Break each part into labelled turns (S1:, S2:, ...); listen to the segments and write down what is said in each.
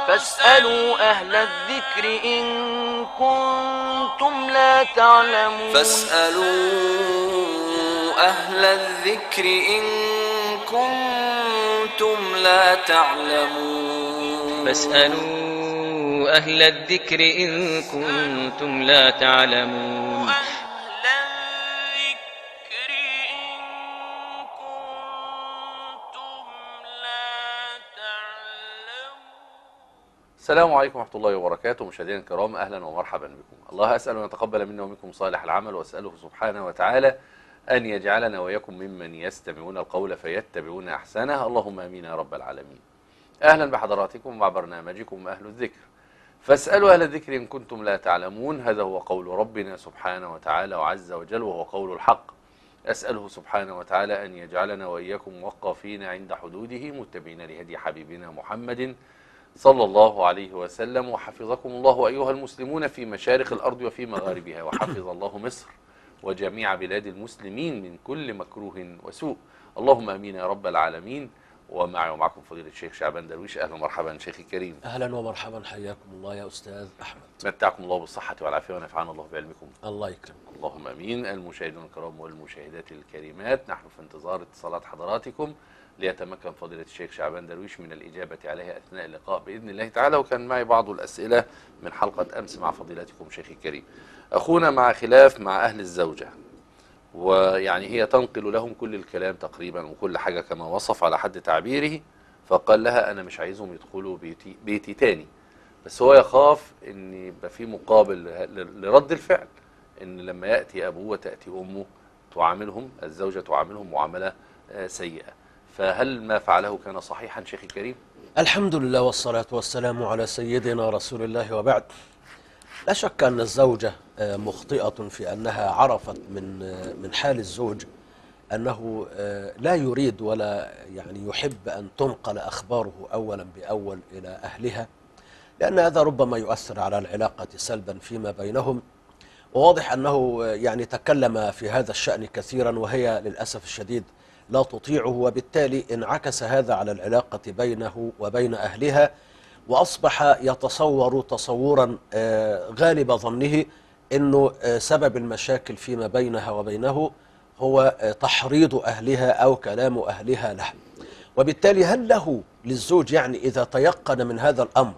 S1: فاسألوا أهل الذكر إن كنتم لا تعلمون.
S2: فاسألوا أهل الذكر إن كنتم لا تعلمون.
S3: فاسألوا أهل الذكر إن كنتم لا تعلمون.
S4: السلام عليكم ورحمة الله وبركاته. مشاهدينا الكرام، أهلا ومرحبا بكم. الله أسأل أن يتقبل منا ومنكم صالح العمل، وأسأله سبحانه وتعالى أن يجعلنا وإياكم ممن يستمعون القول فيتبعون أحسنه، اللهم آمين يا رب العالمين. أهلا بحضراتكم مع برنامجكم أهل الذكر. فاسألوا أهل الذكر إن كنتم لا تعلمون. هذا هو قول ربنا سبحانه وتعالى وعز وجل، وهو قول الحق. أسأله سبحانه وتعالى أن يجعلنا وإياكم موقفين عند حدوده، متبعين لهدي حبيبنا محمد صلى الله عليه وسلم. وحفظكم الله أيها المسلمون في مشارق الأرض وفي مغاربها، وحفظ الله مصر وجميع بلاد المسلمين من كل مكروه وسوء، اللهم أمين يا رب العالمين. ومعي ومعكم فضيلة الشيخ شعبان درويش. أهلا ومرحبا شيخي الكريم.
S5: أهلا ومرحبا، حياكم الله يا أستاذ أحمد.
S4: متعكم الله بالصحة والعافية ونفعنا الله بعلمكم.
S5: الله يكرمكم.
S4: اللهم أمين. المشاهدون الكرام والمشاهدات الكريمات، نحن في انتظار اتصالات حضراتكم ليتمكن فضيلة الشيخ شعبان درويش من الإجابة عليها أثناء اللقاء بإذن الله تعالى. وكان معي بعض الأسئلة من حلقة أمس مع فضيلتكم شيخي الكريم. أخونا مع خلاف مع أهل الزوجة، ويعني هي تنقل لهم كل الكلام تقريبا وكل حاجة كما وصف على حد تعبيره، فقال لها أنا مش عايزهم يدخلوا بيتي تاني، بس هو يخاف أن يبقى في مقابل لرد الفعل، أن لما يأتي أبوه وتأتي أمه تعاملهم الزوجة تعاملهم معاملة سيئة. فهل ما فعله كان صحيحا شيخي الكريم؟
S5: الحمد لله والصلاة والسلام على سيدنا رسول الله، وبعد. لا شك أن الزوجة مخطئة في أنها عرفت من حال الزوج أنه لا يريد ولا يعني يحب أن تنقل أخباره أولا بأول إلى أهلها، لأن هذا ربما يؤثر على العلاقة سلبا فيما بينهم. وواضح أنه يعني تكلم في هذا الشأن كثيرا، وهي للأسف الشديد لا تطيعه، وبالتالي انعكس هذا على العلاقة بينه وبين أهلها، وأصبح يتصور تصورا غالب ظنه أنه سبب المشاكل فيما بينها وبينه هو تحريض أهلها أو كلام أهلها له. وبالتالي هل له للزوج يعني إذا تيقن من هذا الأمر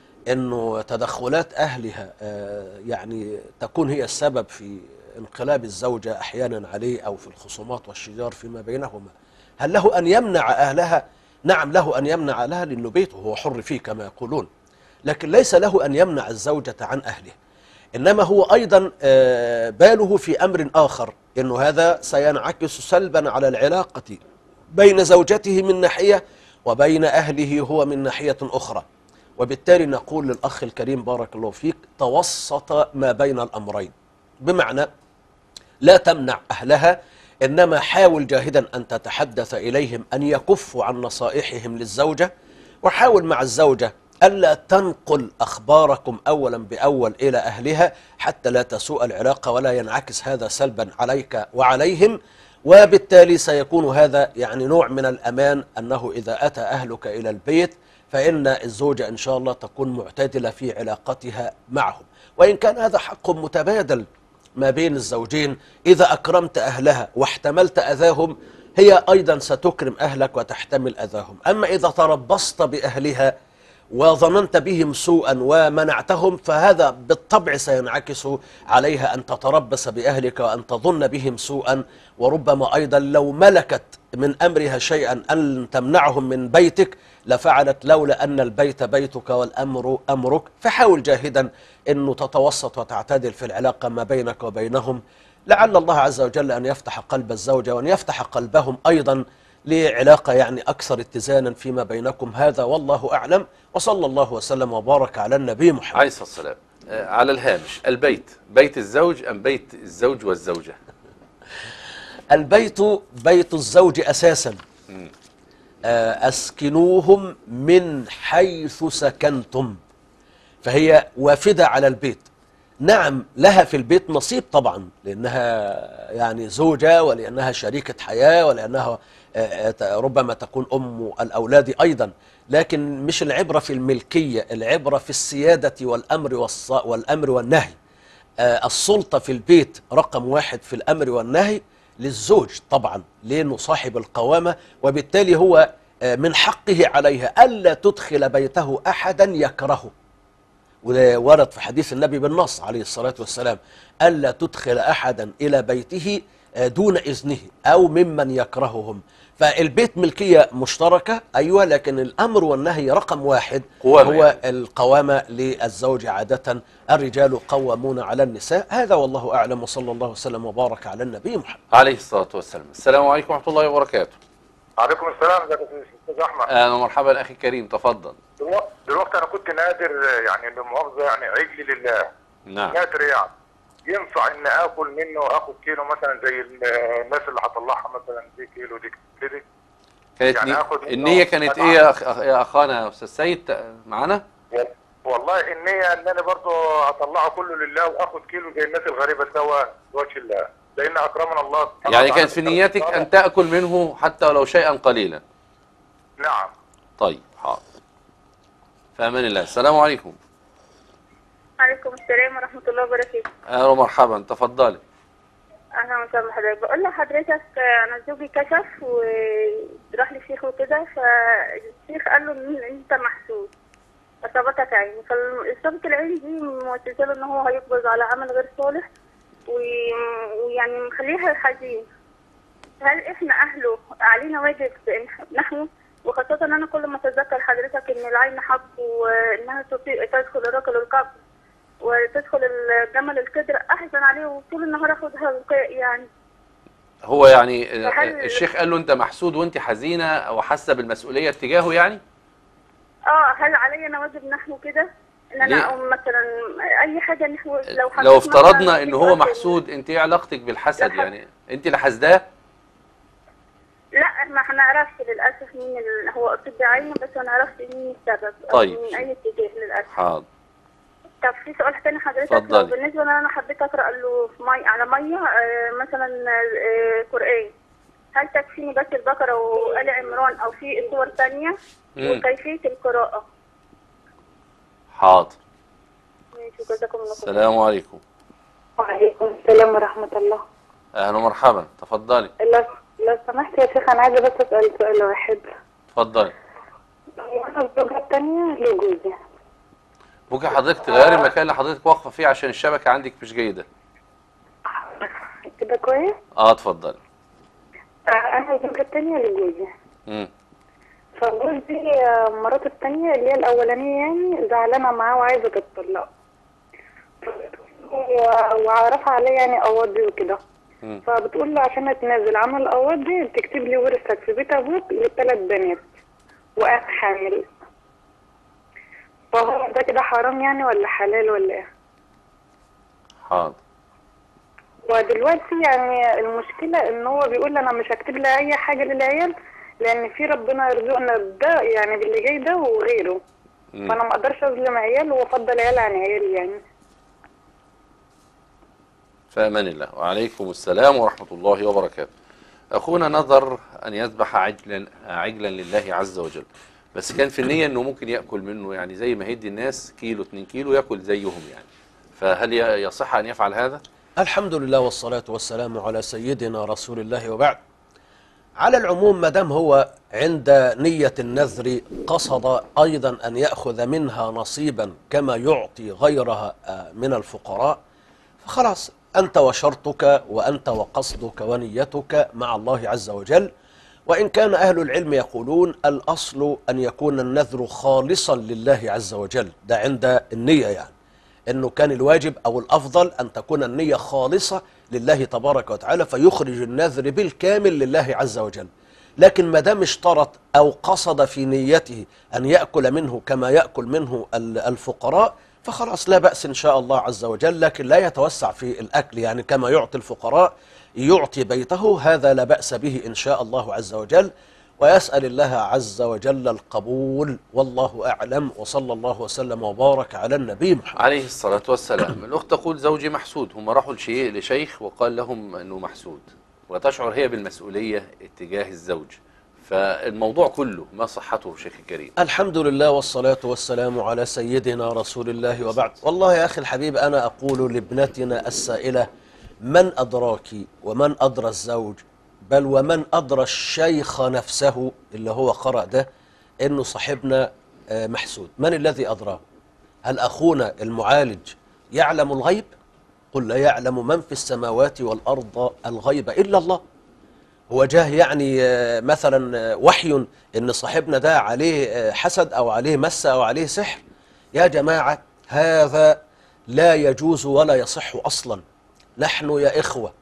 S5: أنه تدخلات أهلها يعني تكون هي السبب في انقلاب الزوجة أحيانا عليه أو في الخصومات والشجار فيما بينهما، هل له أن يمنع أهلها؟ نعم، له أن يمنع أهلها لأنه بيته، هو حر فيه كما يقولون، لكن ليس له أن يمنع الزوجة عن أهله. إنما هو أيضا باله في أمر آخر، أنه هذا سينعكس سلبا على العلاقة بين زوجته من ناحية وبين أهله هو من ناحية أخرى. وبالتالي نقول للأخ الكريم بارك الله فيك، توسط ما بين الأمرين، بمعنى لا تمنع أهلها، إنما حاول جاهدا أن تتحدث إليهم أن يكفوا عن نصائحهم للزوجة، وحاول مع الزوجة ألا تنقل أخباركم أولا بأول إلى أهلها حتى لا تسوء العلاقة ولا ينعكس هذا سلبا عليك وعليهم. وبالتالي سيكون هذا يعني نوع من الأمان، أنه إذا أتى أهلك إلى البيت فإن الزوجة إن شاء الله تكون معتدلة في علاقتها معهم. وإن كان هذا حق متبادل ما بين الزوجين، إذا أكرمت أهلها واحتملت أذاهم هي أيضا ستكرم أهلك وتحتمل أذاهم. أما إذا تربصت بأهلها وظننت بهم سوءا ومنعتهم، فهذا بالطبع سينعكس عليها أن تتربص بأهلك وأن تظن بهم سوءا، وربما أيضا لو ملكت من أمرها شيئا أن تمنعهم من بيتك لفعلت، لولا أن البيت بيتك والأمر أمرك. فحاول جاهدا أنه تتوسط وتعتدل في العلاقة ما بينك وبينهم، لعل الله عز وجل أن يفتح قلب الزوجة وأن يفتح قلبهم أيضا لعلاقة يعني أكثر اتزانا فيما بينكم. هذا والله أعلم، وصلى الله وسلم وبارك على النبي محمد
S4: عليه الصلاة والسلام. على الهامش، البيت بيت الزوج أم بيت الزوج والزوجة؟
S5: البيت بيت الزوج أساسا، أسكنوهم من حيث سكنتم، فهي وافدة على البيت. نعم لها في البيت نصيب طبعا، لأنها يعني زوجة ولأنها شريكة حياة ولأنها ربما تكون أم الأولاد أيضا، لكن مش العبرة في الملكية، العبرة في السيادة والأمر والنهي. السلطة في البيت رقم واحد في الأمر والنهي للزوج طبعا، لأنه صاحب القوامة، وبالتالي هو من حقه عليها ألا تدخل بيته أحدا يكرهه. ورد في حديث النبي بالنص عليه الصلاة والسلام: ألا تدخل أحدا إلى بيته دون إذنه أو ممن يكرههم. فالبيت ملكية مشتركة أيوة، لكن الأمر والنهي رقم واحد هو القوامة للزوج. عادة الرجال قوامون على النساء. هذا والله أعلم، وصلى الله وسلم وبارك على النبي محمد
S4: عليه الصلاة والسلام. السلام عليكم ورحمة الله وبركاته.
S6: عليكم السلام. ازيك يا استاذ احمد؟
S4: اهلا ومرحبا اخي الكريم، تفضل.
S6: دلوقتي انا كنت نادر، يعني للمؤاخذه، يعني عجل لله.
S4: نعم.
S6: نادر يعني ينفع ان اكل منه واخد كيلو مثلا زي الناس اللي هطلعها مثلا دي كيلو دي كده؟
S4: كانت
S6: يعني
S4: النية كانت ايه يا اخانا يا استاذ سيد معانا؟
S6: والله النية ان انا برضه اطلعه كله لله واخد كيلو زي الناس الغريبه سوا لوجه الله، لان اكرمنا الله.
S4: يعني كانت في نيتك ان تاكل منه حتى ولو شيئا قليلا؟
S6: نعم.
S4: طيب حاضر. في امان الله. السلام عليكم.
S7: وعليكم السلام ورحمة الله وبركاته.
S4: اهلا ومرحبا، تفضلي.
S7: أهلا وسهلا بحضرتك. بقول لحضرتك أنا زوجي كشف وراح للشيخ وكده، فالشيخ قال له إن أنت محسود، إصابتك عين. فإصابة العين دي موجهة له إن هو هيقبض على عمل غير صالح ويعني مخليها حزين. هل إحنا أهله علينا واجب نحو؟ وخاصة إن أنا كل ما أتذكر حضرتك إن العين حق وإنها تدخل الرجل القبر وتدخل الجمل الكدر، احزن عليه وطول النهار اخدها وقاء يعني.
S4: هو يعني الشيخ قال له انت محسود وانت حزينه او حاسه بالمسؤوليه اتجاهه يعني؟
S7: هل علي انا واجب نحو كده ان انا او مثلا اي حاجه نحو
S4: لو افترضنا ان هو محسود، انت ايه علاقتك بالحسد؟ يعني انت اللي حاسداه؟
S7: لا، ما هنعرفش للاسف مين هو اصيب بعينه، بس ما نعرفش مين السبب.
S4: طيب
S7: من اي اتجاه للاسف.
S4: حاضر.
S7: طب في سؤال تاني حضرتك،
S4: اتفضلي.
S7: بالنسبه لي انا حبيت اقرا له على ميه مثلا قران، هل تكفيني بس البقره وآل عمران او في صور ثانيه وكيفيه القراءه؟
S4: حاضر.
S7: ماشي، جزاكم الله خير.
S4: السلام عليكم.
S8: وعليكم السلام ورحمه الله.
S4: اهلا ومرحبا، تفضلي.
S8: لو سمحت يا شيخ، انا عايزه بس اسال سؤال واحد.
S4: اتفضلي.
S8: انا الزوجه الثانيه لجوزي.
S4: ممكن حضرتك تغيري المكان اللي حضرتك واقفه فيه عشان الشبكه عندك مش جيده.
S8: كده كويس؟
S4: اتفضلي.
S8: انا الزوجه الثانيه لجوزي. فجوزي مراته الثانيه اللي هي الاولانيه يعني زعلانه معاه وعايزه تتطلق، وعرفها عليا يعني قواضي وكده. فبتقول له عشان اتنازل عن القواضي تكتب لي ورثك في بيت ابوك ل3 بنات وانا حامل. فهو ده كده حرام يعني ولا حلال ولا ايه؟
S4: حاضر.
S8: ودلوقتي يعني المشكله ان هو بيقول انا مش هكتب لها اي حاجه للعيال لان في ربنا يرزقنا ده يعني باللي جاي ده وغيره. فانا ما اقدرش اظلم عيال وافضل عيال عن عيال يعني.
S4: في امان الله. وعليكم السلام ورحمه الله وبركاته. اخونا نظر ان يذبح عجلا لله عز وجل، بس كان في النية انه ممكن يأكل منه، يعني زي ما هيدي الناس كيلو 2 كيلو يأكل زيهم يعني. فهل يصح ان يفعل هذا؟
S5: الحمد لله والصلاة والسلام على سيدنا رسول الله، وبعد. على العموم ما دام هو عند نية النذر قصد أيضا أن يأخذ منها نصيبا كما يعطي غيرها من الفقراء، فخلاص أنت وشرطك وأنت وقصدك ونيتك مع الله عز وجل. وإن كان أهل العلم يقولون الأصل أن يكون النذر خالصا لله عز وجل، ده عند النية، يعني أنه كان الواجب أو الأفضل أن تكون النية خالصة لله تبارك وتعالى، فيخرج النذر بالكامل لله عز وجل. لكن ما دام اشترط أو قصد في نيته أن يأكل منه كما يأكل منه الفقراء، فخلاص لا بأس إن شاء الله عز وجل، لكن لا يتوسع في الأكل، يعني كما يعطي الفقراء يعطي بيته، هذا لا بأس به إن شاء الله عز وجل. ويسأل الله عز وجل القبول، والله أعلم، وصلى الله وسلم وبارك على النبي محمد
S4: عليه الصلاة والسلام. الأخت تقول زوجي محسود، هم راحوا لشيخ وقال لهم أنه محسود، وتشعر هي بالمسؤولية اتجاه الزوج، فالموضوع كله ما صحته شيخ الكريم؟
S5: الحمد لله والصلاة والسلام على سيدنا رسول الله وبعد. والله يا أخي الحبيب، أنا أقول لابنتنا السائلة: من أدراك ومن أدرى الزوج، بل ومن أدرى الشيخ نفسه اللي هو قرأ ده إنه صاحبنا محسود؟ من الذي أدراه؟ هل أخونا المعالج يعلم الغيب؟ قل لا يعلم من في السماوات والأرض الغيب إلا الله. هو جاه يعني مثلا وحي إن صاحبنا ده عليه حسد أو عليه مس أو عليه سحر؟ يا جماعة، هذا لا يجوز ولا يصح أصلا. نحن يا إخوة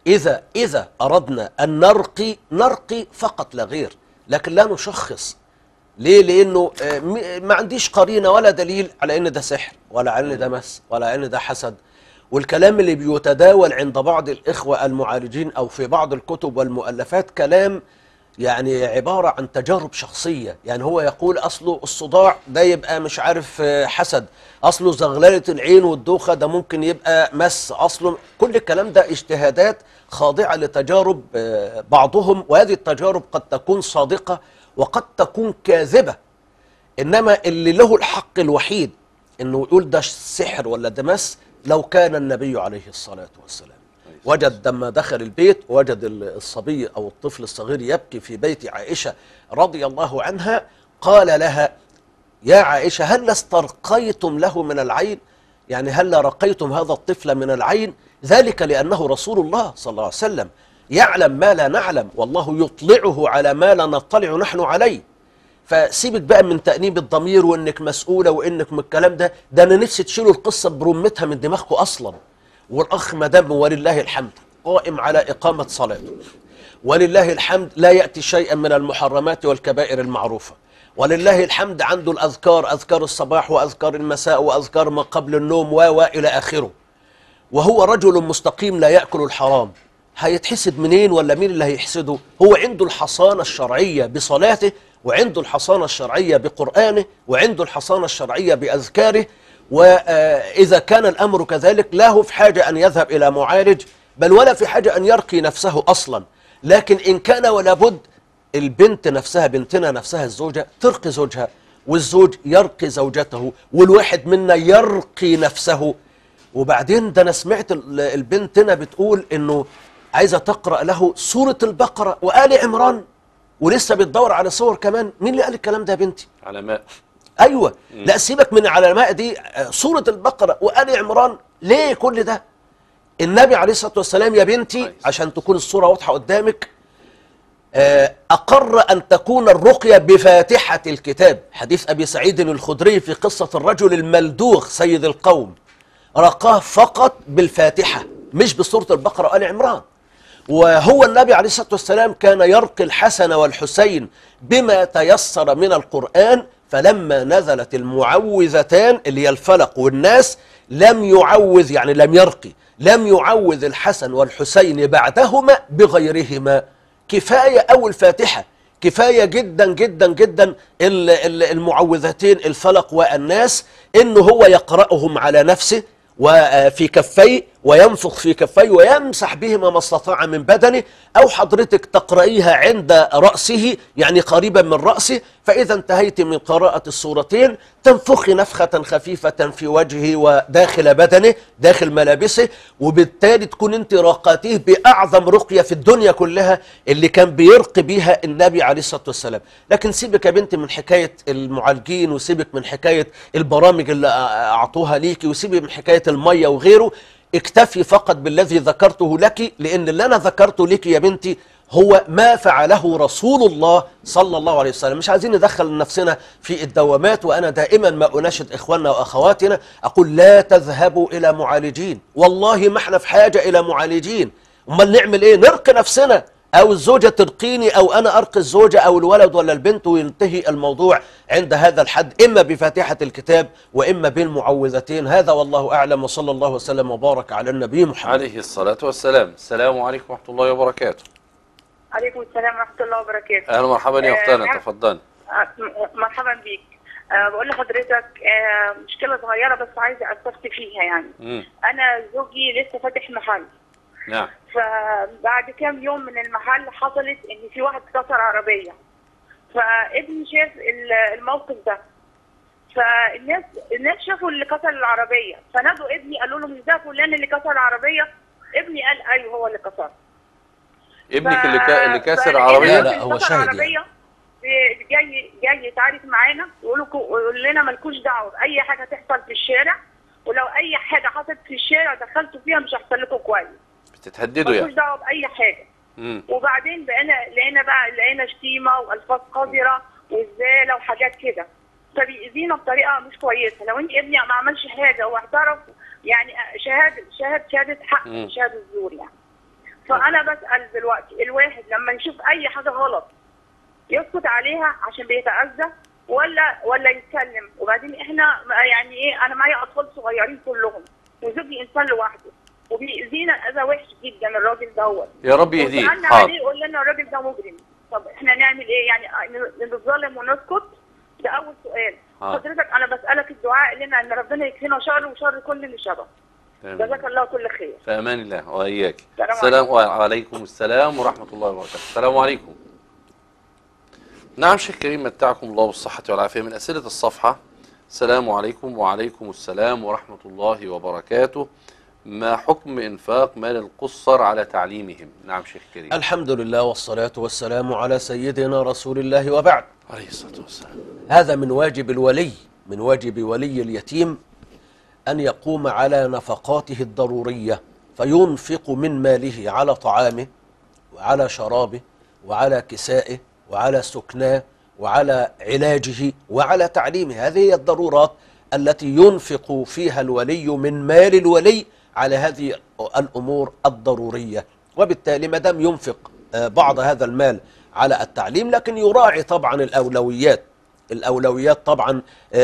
S5: إذا أردنا أن نرقي فقط لا غير، لكن لا نشخص. ليه؟ لأنه ما عنديش قرينة ولا دليل على أن ده سحر ولا على أن ده مس ولا على أن ده حسد. والكلام اللي بيتداول عند بعض الإخوة المعالجين أو في بعض الكتب والمؤلفات كلام يعني عبارة عن تجارب شخصية. يعني هو يقول أصله الصداع ده يبقى مش عارف حسد، أصله زغللة العين والدوخة ده ممكن يبقى مس، أصله كل الكلام ده اجتهادات خاضعة لتجارب بعضهم، وهذه التجارب قد تكون صادقة وقد تكون كاذبة. إنما اللي له الحق الوحيد إنه يقول ده سحر ولا ده مس لو كان النبي عليه الصلاة والسلام وجد لما دخل البيت وجد الصبي أو الطفل الصغير يبكي في بيت عائشة رضي الله عنها، قال لها: يا عائشة، هل استرقيتم له من العين؟ يعني هل رقيتم هذا الطفل من العين؟ ذلك لأنه رسول الله صلى الله عليه وسلم يعلم ما لا نعلم، والله يطلعه على ما لا نطلع نحن عليه. فسيبك بقى من تأنيب الضمير وإنك مسؤولة وإنك من الكلام ده أنا نفسي تشيلوا القصة برمتها من دماغكم أصلا. والأخ مدام ولله الحمد قائم على إقامة صلاته، ولله الحمد لا يأتي شيئا من المحرمات والكبائر المعروفة، ولله الحمد عنده الأذكار، أذكار الصباح وأذكار المساء وأذكار ما قبل النوم وإلى آخره، وهو رجل مستقيم لا يأكل الحرام. هيتحسد منين؟ ولا مين اللي هيحسده؟ هو عنده الحصانة الشرعية بصلاته، وعنده الحصانة الشرعية بقرآنه، وعنده الحصانة الشرعية بأذكاره. وإذا كان الأمر كذلك لا هو في حاجة أن يذهب إلى معالج، بل ولا في حاجة أن يرقي نفسه أصلا. لكن إن كان ولا بد، البنت نفسها، بنتنا نفسها الزوجة ترقي زوجها، والزوج يرقي زوجته، والواحد منا يرقي نفسه. وبعدين ده أنا سمعت البنتنا بتقول إنه عايزة تقرأ له سورة البقرة وآل عمران، ولسه بتدور على صور كمان. مين اللي قال الكلام ده يا بنتي؟
S4: علماء.
S5: أيوة. لا سيبك من العلماء دي، سورة البقرة وآل عمران، ليه كل ده؟ النبي عليه الصلاة والسلام يا بنتي عشان تكون الصورة واضحة قدامك أقر أن تكون الرقية بفاتحة الكتاب. حديث أبي سعيد الخدري في قصة الرجل الملدوغ سيد القوم، رقاه فقط بالفاتحة مش بسورة البقرة وآل عمران. وهو النبي عليه الصلاة والسلام كان يرقي الحسن والحسين بما تيسر من القرآن، فلما نزلت المعوذتان اللي هي الفلق والناس لم يعوذ، يعني لم يرقي، لم يعوذ الحسن والحسين بعدهما بغيرهما. كفاية أول فاتحة، كفاية جدا جدا جدا المعوذتين الفلق والناس، إنه هو يقرأهم على نفسه وفي كفيه، وينفخ في كفيه ويمسح بهما ما استطاع من بدنه، أو حضرتك تقرأيها عند رأسه يعني قريبا من رأسه، فإذا انتهيت من قراءة السورتين تنفخي نفخة خفيفة في وجهه وداخل بدنه داخل ملابسه، وبالتالي تكون انت راقاتيه بأعظم رقية في الدنيا كلها اللي كان بيرقي بيها النبي عليه الصلاة والسلام. لكن سيبك يا بنتي من حكاية المعالجين، وسيبك من حكاية البرامج اللي أعطوها ليكي، وسيبك من حكاية المية وغيره. اكتفي فقط بالذي ذكرته لك، لأن اللي أنا ذكرته لك يا بنتي هو ما فعله رسول الله صلى الله عليه وسلم. مش عايزين ندخل نفسنا في الدوامات. وأنا دائما ما أناشد إخواننا وأخواتنا أقول: لا تذهبوا إلى معالجين، والله ما احنا في حاجة إلى معالجين. أمال نعمل إيه؟ نرقي نفسنا، أو الزوجة ترقيني، أو أنا أرقي الزوجة أو الولد ولا البنت، وينتهي الموضوع عند هذا الحد، إما بفاتحة الكتاب وإما بالمعوذتين. هذا والله أعلم، وصلى الله وسلم وبارك على النبي محمد
S4: عليه الصلاة والسلام. السلام عليكم ورحمة الله وبركاته.
S7: عليكم السلام ورحمة الله وبركاته.
S4: أهلا ومرحبا يا أختنا، تفضل.
S7: مرحبا بيك. بقول لحضرتك مشكلة صغيرة بس عايزة أستفسر فيها يعني. أنا زوجي لسه فاتح محل.
S4: نعم.
S7: فبعد كام يوم من المحل حصلت إن في واحد كسر عربية. فابني شاف الموقف ده، فالناس شافوا اللي كسر العربيه، فنادوا ابني قالوا له مش ده فلان اللي كسر العربيه؟ ابني قال ايوه هو اللي كسر.
S4: ابنك اللي كسر
S7: فلقينا
S4: عربيه؟
S5: لا هو
S7: كسر
S5: شاهد
S7: عربيه جاي يتعارك معانا، يقول لنا مالكوش دعوه باي حاجه تحصل في الشارع، ولو اي حاجه حصلت في الشارع دخلتوا فيها مش هيحصل لكم كويس.
S4: بتتهددوا
S7: مالكوش
S4: يعني؟
S7: دعوه باي حاجه. وبعدين لقينا شتيمه والفاظ قذره وازاله وحاجات كده، فبيأذينا بطريقه مش كويسه. لو ان ابني ما عملش حاجه واعترف يعني شهاده حق، شهاده الزور يعني. فانا بسأل دلوقتي الواحد لما يشوف اي حاجه غلط يسكت عليها عشان بيتأذى ولا يتكلم؟ وبعدين احنا يعني ايه، انا معايا اطفال صغيرين كلهم وزوجي انسان لوحده وبيأذينا اذى وحش جدا الراجل دوت.
S4: يا رب يهديه.
S7: وسألنا عليه يقول لنا الراجل ده مجرم. طب احنا نعمل ايه يعني؟ نتظلم ونسكت؟ ده اول سؤال. حضرتك انا بسألك الدعاء لنا ان ربنا يكفينا شر وشر كل اللي شبه. جزاك الله كل خير.
S4: في امان الله واياك. السلام عليكم. السلام ورحمه الله وبركاته. السلام عليكم. نعم شيخ كريم، متعكم الله بالصحه والعافيه. من اسئله الصفحه: السلام عليكم. وعليكم السلام ورحمه الله وبركاته. ما حكم انفاق مال القصر على تعليمهم؟ نعم شيخ كريم.
S5: الحمد لله والصلاة والسلام على سيدنا رسول الله وبعد.
S4: عليه الصلاه والسلام.
S5: هذا من واجب الولي، من واجب ولي اليتيم أن يقوم على نفقاته الضرورية، فينفق من ماله على طعامه وعلى شرابه وعلى كسائه وعلى سكناه وعلى علاجه وعلى تعليمه. هذه هي الضرورات التي ينفق فيها الولي من مال الولي على هذه الأمور الضرورية. وبالتالي ما دام ينفق بعض هذا المال على التعليم، لكن يراعي طبعا الأولويات طبعا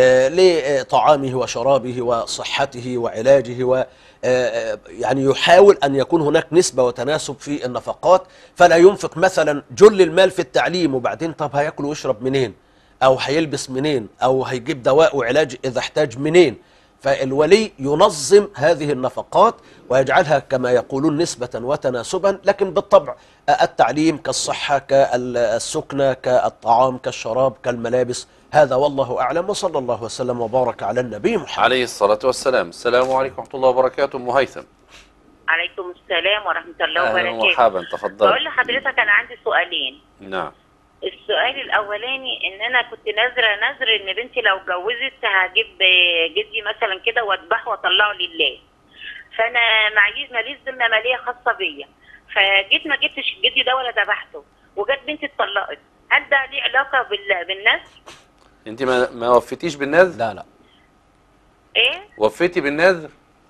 S5: لطعامه وشرابه وصحته وعلاجه، و يعني يحاول أن يكون هناك نسبة وتناسب في النفقات، فلا ينفق مثلا جل المال في التعليم وبعدين طب هياكل ويشرب منين، أو هيلبس منين، أو هيجيب دواء وعلاج إذا احتاج منين. فالولي ينظم هذه النفقات ويجعلها كما يقولون نسبة وتناسبا، لكن بالطبع التعليم كالصحة كالسكنة كالطعام كالشراب كالملابس، هذا والله أعلم. وصلى الله وسلم وبارك على النبي محمد
S4: عليه الصلاة والسلام. السلام عليكم ورحمة الله وبركاته. أم هيثم.
S9: عليكم السلام ورحمة الله وبركاته.
S4: أهلا ومرحبا، تفضل.
S9: بقول لحضرتك أنا عندي سؤالين.
S4: نعم.
S9: السؤال الأولاني إن أنا كنت نذر إن بنتي لو اتجوزت هجيب جدي مثلا كده وأذبحه وأطلعه لله. فأنا ماليش ذمة مالية خاصة بيا، فجيت ما جبتش الجدي ده ولا ذبحته، وجت بنتي اتطلقت. هل ده ليه علاقة بالنذر؟
S4: أنت ما وفيتيش بالنذر؟
S5: لا.
S9: إيه؟
S4: وفيتي بالنذر؟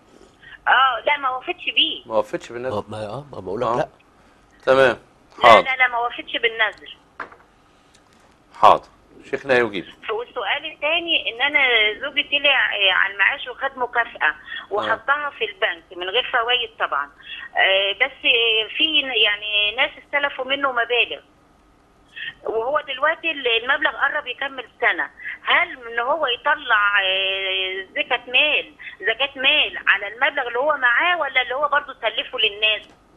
S9: لا ما وفتش بيه.
S4: ما وفتش بالنذر؟
S5: ما بقول لك لا.
S4: تمام. حاضر.
S9: لا ما وفتش بالنذر.
S4: حاضر، شيخنا يجيب.
S9: والسؤال الثاني ان انا زوجي طلع على المعاش وخد مكافأة وحطها في البنك من غير فوائد طبعا، بس في يعني ناس استلفوا منه مبالغ، وهو دلوقتي المبلغ قرب يكمل سنة. هل ان هو يطلع زكاة مال على المبلغ اللي هو معاه، ولا اللي هو برضه سلفه للناس؟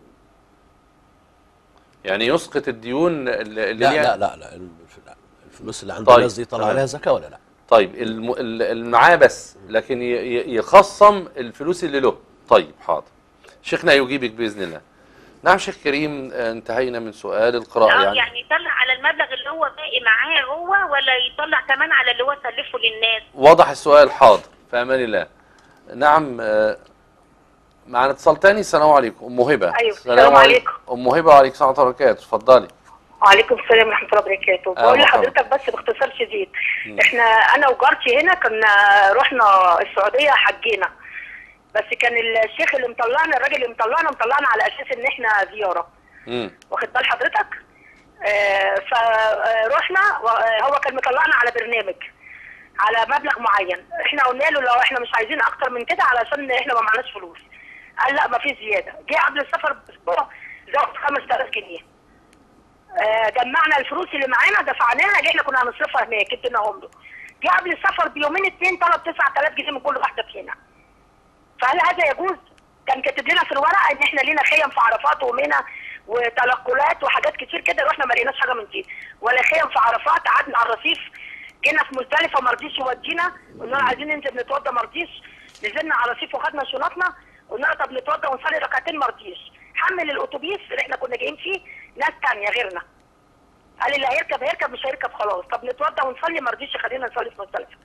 S4: يعني يسقط الديون اللي
S5: لا الفلوس اللي عند الناس دي طلع عليها زكاة ولا لا؟
S4: طيب اللي معاه بس، لكن يخصم الفلوس اللي له. طيب حاضر، شيخنا يجيبك بإذن الله. نعم شيخ كريم، انتهينا من سؤال القراءة.
S9: يعني يطلع على المبلغ اللي هو باقي معاه هو، ولا يطلع كمان على اللي هو سلفه للناس؟
S4: واضح السؤال. حاضر، في أمان الله. نعم. معنا اتصال تاني. السلام عليكم. أم هبة.
S8: أيوه السلام عليكم.
S4: أم هبة وعليكم السلام ورحمة الله وبركاته. اتفضلي.
S8: وعليكم السلام ورحمه الله وبركاته. بقول لحضرتك بس باختصار شديد، انا وجارتي هنا كنا رحنا السعوديه حجينا، بس كان الشيخ اللي مطلعنا، الراجل اللي مطلعنا على اساس ان احنا زياره. واخد بال حضرتك؟ فروحنا، هو كان مطلعنا على برنامج على مبلغ معين، احنا قلنا له لو احنا مش عايزين اكتر من كده علشان احنا ما معناش فلوس. قال لا ما فيش زياده. جه قبل السفر باسبوع زود 5000 جنيه. جمعنا الفلوس اللي معانا دفعناها اللي احنا كنا هنصرفها هناك اديناهم له. جه قبل السفر بيومين 2 طلب 9000 جنيه من كل واحده فينا. فهل هذا يجوز؟ كان كاتب لنا في الورقه ان احنا لينا خيم في عرفات ومنى
S10: وتنقلات وحاجات كتير كده، رحنا ما لقيناش حاجه من دي، ولا خيم في عرفات، قعدنا على الرصيف، جينا في مزدلفه ما رضيش يودينا، قلنا له عايزين ننزل نتوضى ما رضيش، نزلنا على الرصيف وخدنا شنطنا، قلنا له طب نتوضى ونصلي ركعتين ما رضيش، حمل الاتوبيس اللي احنا كنا جايين فيه ناس ثانيه غيرنا، قال اللي هيركب هيركب مش هيركب خلاص، طب نتوضى ونصلي ما رضيش يخلينا نصلي في مزدلفه.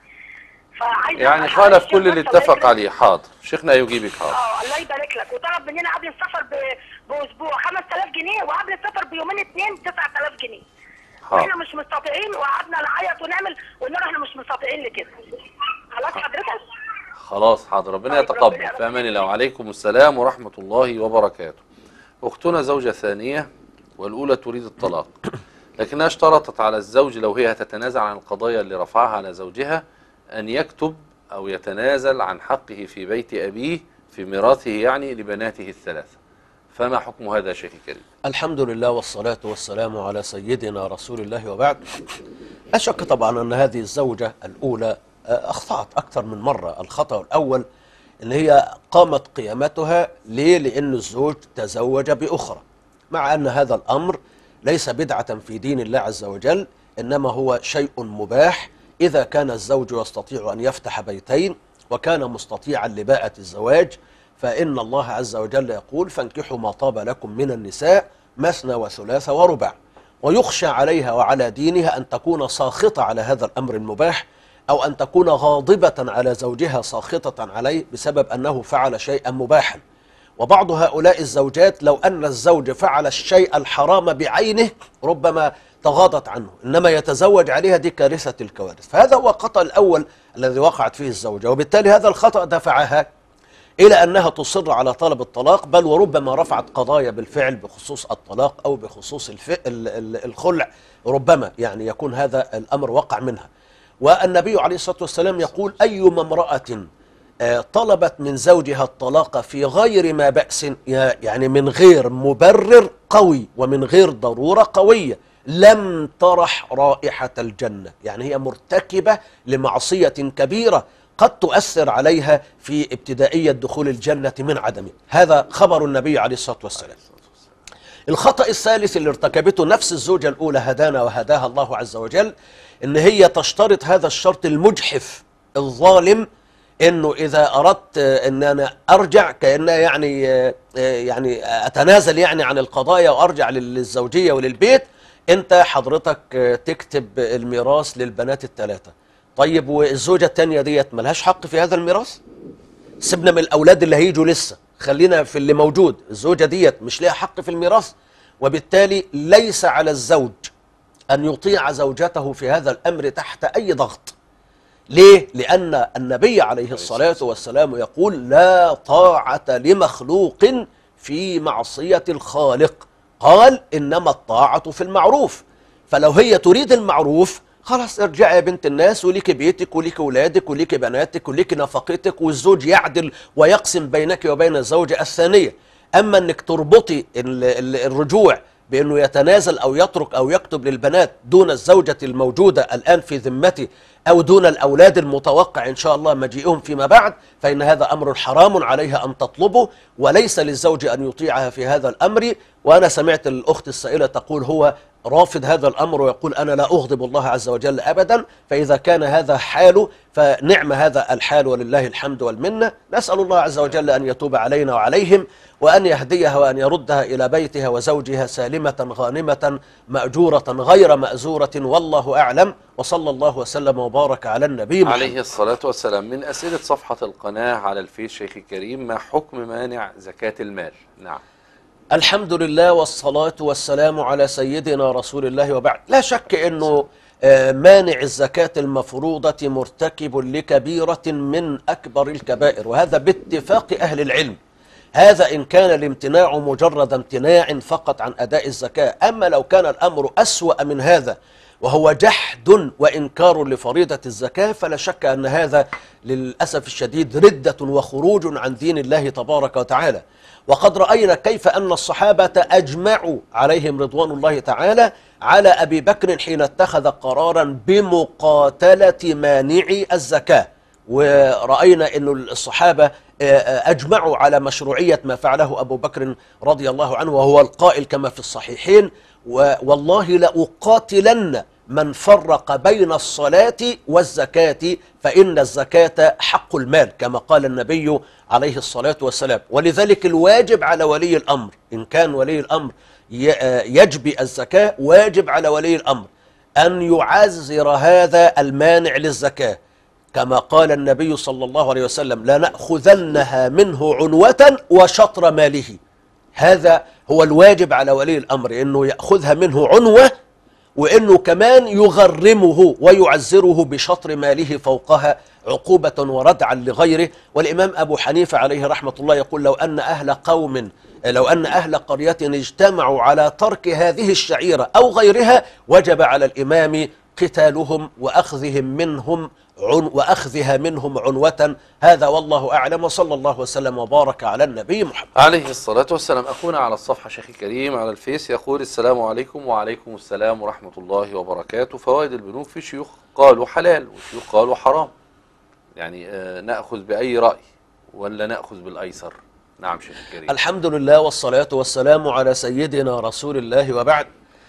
S4: يعني خالف كل اللي اتفق عليه. حاضر شيخنا يجيبك. حاضر.
S10: الله يبارك لك. وطلب مننا قبل السفر باسبوع 5000 جنيه، وقبل السفر بيومين 2 9000 جنيه. احنا مش مستطيعين، وقعدنا نعيط ونعمل، قلنا له احنا مش مستطيعين لكده. خلاص حضرتك؟
S4: خلاص حاضر، ربنا يتقبل. في امان الله. وعليكم السلام ورحمه الله وبركاته. اختنا زوجه ثانيه، والاولى تريد الطلاق، لكنها اشترطت على الزوج لو هي تتنازل عن القضايا اللي رفعها على زوجها أن يكتب أو يتنازل عن حقه في بيت أبيه في ميراثه، يعني لبناته الثلاثة. فما حكم هذا شيخ الكريم؟
S5: الحمد لله والصلاة والسلام على سيدنا رسول الله وبعد. لا شك طبعا أن هذه الزوجة الأولى أخطأت أكثر من مرة. الخطأ الأول أن هي قامت قيامتها ليه؟ لأن الزوج تزوج بأخرى، مع أن هذا الأمر ليس بدعة في دين الله عز وجل، إنما هو شيء مباح إذا كان الزوج يستطيع أن يفتح بيتين وكان مستطيعا لباءة الزواج، فإن الله عز وجل يقول فانكحوا ما طاب لكم من النساء مثنى وثلاث ورباع، ويخشى عليها وعلى دينها أن تكون ساخطة على هذا الأمر المباح، أو أن تكون غاضبة على زوجها ساخطة عليه بسبب أنه فعل شيئا مباحا. وبعض هؤلاء الزوجات لو أن الزوج فعل الشيء الحرام بعينه ربما تغاضت عنه، إنما يتزوج عليها، دي كارثة الكوارث. فهذا هو الخطأ الأول الذي وقعت فيه الزوجة، وبالتالي هذا الخطأ دفعها إلى أنها تصر على طلب الطلاق، بل وربما رفعت قضايا بالفعل بخصوص الطلاق أو بخصوص الخلع، ربما يعني يكون هذا الأمر وقع منها. والنبي عليه الصلاة والسلام يقول أيما امرأة طلبت من زوجها الطلاق في غير ما بأس، يعني من غير مبرر قوي ومن غير ضرورة قوية، لم ترح رائحة الجنة، يعني هي مرتكبة لمعصية كبيرة قد تؤثر عليها في ابتدائية دخول الجنة من عدمه. هذا خبر النبي عليه الصلاة والسلام. الخطأ الثالث اللي ارتكبته نفس الزوجة الأولى هدانا وهداها الله عز وجل، إن هي تشترط هذا الشرط المجحف الظالم، إنه إذا أردت إن أنا أرجع كأنها يعني أتنازل يعني عن القضايا وأرجع للزوجية وللبيت، أنت حضرتك تكتب الميراث للبنات الثلاثة. طيب والزوجة الثانية ديت ملهاش حق في هذا الميراث؟ سيبنا من الأولاد اللي هيجوا لسه، خلينا في اللي موجود. الزوجة ديت مش لها حق في الميراث، وبالتالي ليس على الزوج أن يطيع زوجته في هذا الأمر تحت أي ضغط. ليه؟ لأن النبي عليه الصلاة والسلام يقول لا طاعة لمخلوق في معصية الخالق، قال إنما الطاعة في المعروف. فلو هي تريد المعروف خلاص ارجعي يا بنت الناس، وليك بيتك وليك أولادك وليك بناتك وليك نفقتك، والزوج يعدل ويقسم بينك وبين الزوجة الثانية. أما أنك تربطي الرجوع بأنه يتنازل أو يترك أو يكتب للبنات دون الزوجة الموجودة الآن في ذمته، أو دون الأولاد المتوقع إن شاء الله مجيئهم فيما بعد، فإن هذا أمر حرام عليها أن تطلبه، وليس للزوج أن يطيعها في هذا الأمر. وأنا سمعت الأخت السائلة تقول هو رافض هذا الأمر ويقول أنا لا أغضب الله عز وجل أبدا. فإذا كان هذا حاله فنعم هذا الحال ولله الحمد والمنة. نسأل الله عز وجل أن يتوب علينا وعليهم، وأن يهديها وأن يردها إلى بيتها وزوجها سالمة غانمة مأجورة غير مأزورة، والله أعلم. وصلى الله وسلم وبارك على النبي محمد
S4: عليه الصلاة والسلام. من أسئلة صفحة القناة على الفيس شيخ الكريم، ما حكم مانع زكاة المال؟ نعم.
S5: الحمد لله والصلاة والسلام على سيدنا رسول الله وبعد. لا شك أنه مانع الزكاة المفروضة مرتكب لكبيرة من أكبر الكبائر، وهذا باتفاق أهل العلم. هذا إن كان الامتناع مجرد امتناع فقط عن أداء الزكاة. أما لو كان الأمر أسوأ من هذا وهو جحد وإنكار لفريضة الزكاة، فلا شك أن هذا للأسف الشديد ردة وخروج عن دين الله تبارك وتعالى. وقد رأينا كيف أن الصحابة أجمعوا عليهم رضوان الله تعالى على أبي بكر حين اتخذ قرارا بمقاتلة مانعي الزكاة، ورأينا أن الصحابة أجمعوا على مشروعية ما فعله أبو بكر رضي الله عنه، وهو القائل كما في الصحيحين: والله لأقاتلن من فرق بين الصلاة والزكاة فإن الزكاة حق المال، كما قال النبي عليه الصلاة والسلام. ولذلك الواجب على ولي الأمر، إن كان ولي الأمر يجبي الزكاة، واجب على ولي الأمر أن يعزر هذا المانع للزكاة، كما قال النبي صلى الله عليه وسلم: لنأخذنها منه عنوة وشطر ماله. هذا هو الواجب على ولي الأمر، أنه يأخذها منه عنوة، وأنه كمان يغرمه ويعزره بشطر ماله فوقها عقوبة وردعا لغيره. والإمام أبو حنيفة عليه رحمة الله يقول: لو أن أهل قرية اجتمعوا على ترك هذه الشعيرة أو غيرها وجب على الإمام قتالهم وأخذها منهم عنوة. هذا والله أعلم، وصلى الله وسلم وبارك على النبي محمد
S4: عليه الصلاة والسلام. أخونا على الصفحة شيخي الكريم على الفيس يقول: السلام عليكم. وعليكم السلام ورحمة الله وبركاته. فوائد البنوك، في شيوخ قالوا حلال وشيوخ قالوا حرام، يعني نأخذ بأي رأي ولا نأخذ بالأيسر؟ نعم شيخ الكريم.
S5: الحمد لله والصلاة والسلام على سيدنا رسول الله، وبعد.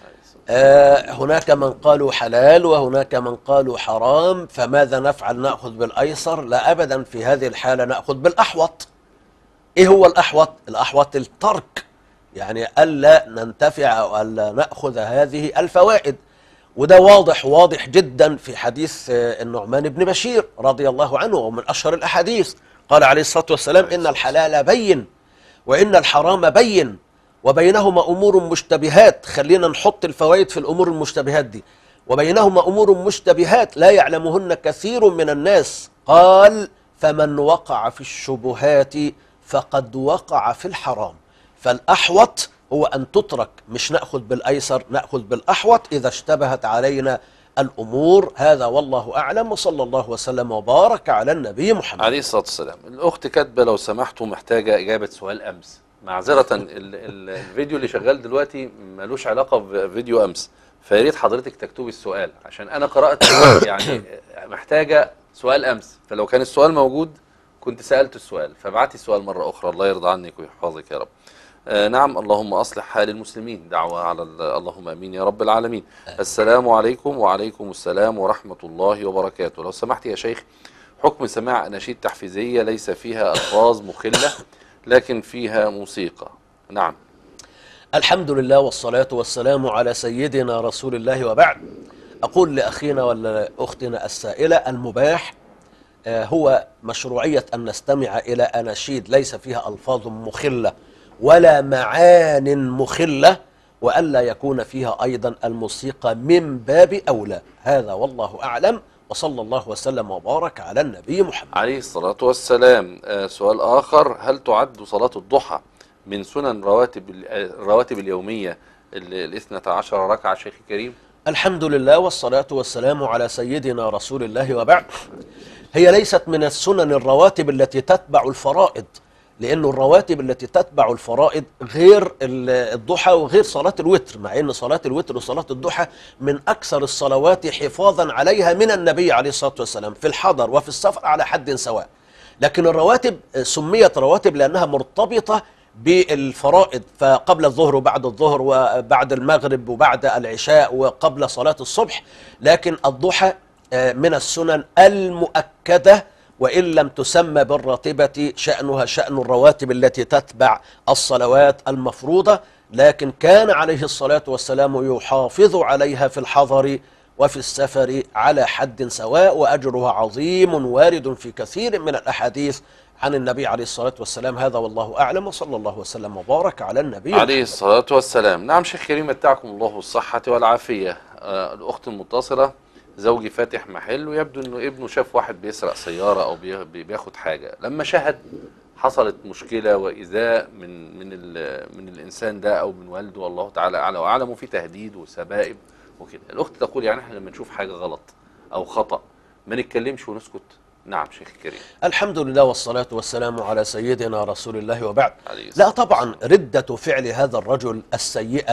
S5: هناك من قالوا حلال وهناك من قالوا حرام، فماذا نفعل؟ نأخذ بالأيسر؟ لا أبدا، في هذه الحالة نأخذ بالأحوط. إيه هو الأحوط؟ الأحوط الترك، يعني ألا ننتفع أو ألا نأخذ هذه الفوائد. وده واضح جدا في حديث النعمان بن بشير رضي الله عنه، ومن أشهر الأحاديث. قال عليه الصلاة والسلام: إن الحلال بين وإن الحرام بين وبينهما أمور مشتبهات. خلينا نحط الفوائد في الأمور المشتبهات دي. وبينهما أمور مشتبهات لا يعلمهن كثير من الناس. قال: فمن وقع في الشبهات فقد وقع في الحرام. فالأحوط هو أن تترك، مش نأخذ بالأيسر، نأخذ بالأحوط إذا اشتبهت علينا الأمور. هذا والله أعلم، وصلى الله وسلم وبارك على النبي محمد
S4: عليه الصلاة والسلام. الأخت كاتبة: لو سمحتوا محتاجة إجابة سؤال أمس. معذرة، الفيديو اللي شغال دلوقتي ملوش علاقة بفيديو أمس، فياريت حضرتك تكتبي السؤال عشان أنا قرأت يعني محتاجة سؤال أمس، فلو كان السؤال موجود كنت سألت السؤال، فابعتي السؤال مرة أخرى. الله يرضى عنك ويحفظك يا رب. نعم، اللهم أصلح حال المسلمين، دعوة على اللهم أمين يا رب العالمين. السلام عليكم. وعليكم السلام ورحمة الله وبركاته. لو سمحت يا شيخ، حكم سماع أناشيد تحفيزية ليس فيها ألفاظ مخلة لكن فيها موسيقى؟ نعم.
S5: الحمد لله والصلاة والسلام على سيدنا رسول الله، وبعد. أقول لأخينا ولأختنا السائلة: المباح هو مشروعية أن نستمع إلى أناشيد ليس فيها ألفاظ مخلة ولا معان مخلة، وألا يكون فيها أيضا الموسيقى من باب أولى. هذا والله أعلم، وصلى الله وسلم وبارك على النبي محمد
S4: عليه الصلاة والسلام. سؤال آخر: هل تعد صلاة الضحى من سنن الرواتب اليومية 12 ركعة شيخ الكريم؟
S5: الحمد لله والصلاة والسلام على سيدنا رسول الله، وبعد. هي ليست من السنن الرواتب التي تتبع الفرائض، لأن الرواتب التي تتبع الفرائض غير الضحى وغير صلاة الوتر، مع أن صلاة الوتر وصلاة الضحى من أكثر الصلوات حفاظا عليها من النبي عليه الصلاة والسلام في الحضر وفي السفر على حد سواء. لكن الرواتب سميت رواتب لأنها مرتبطة بالفرائض، فقبل الظهر وبعد الظهر وبعد المغرب وبعد العشاء وقبل صلاة الصبح. لكن الضحى من السنن المؤكدة، وإن لم تسمى بالراتبة شأنها شأن الرواتب التي تتبع الصلوات المفروضة، لكن كان عليه الصلاة والسلام يحافظ عليها في الحضر وفي السفر على حد سواء، وأجرها عظيم وارد في كثير من الأحاديث عن النبي عليه الصلاة والسلام. هذا والله أعلم، وصلى الله وسلم وبارك على النبي
S4: عليه الصلاة والسلام. نعم شيخ كريم، متعكم الله الصحة والعافية. الأخت المتصلة: زوجي فاتح محل ويبدو انه ابنه شاف واحد بيسرق سيارة او بياخد حاجة، لما شهد حصلت مشكلة وإيذاء من الإنسان ده أو من والده، والله تعالى أعلى وأعلم، وفي تهديد وسبائب وكده. الأخت تقول: يعني احنا لما نشوف حاجة غلط أو خطأ ما نتكلمش ونسكت؟ نعم شيخ الكريم.
S5: الحمد لله والصلاة والسلام على سيدنا رسول الله، وبعد. لا طبعا، ردة فعل هذا الرجل السيئة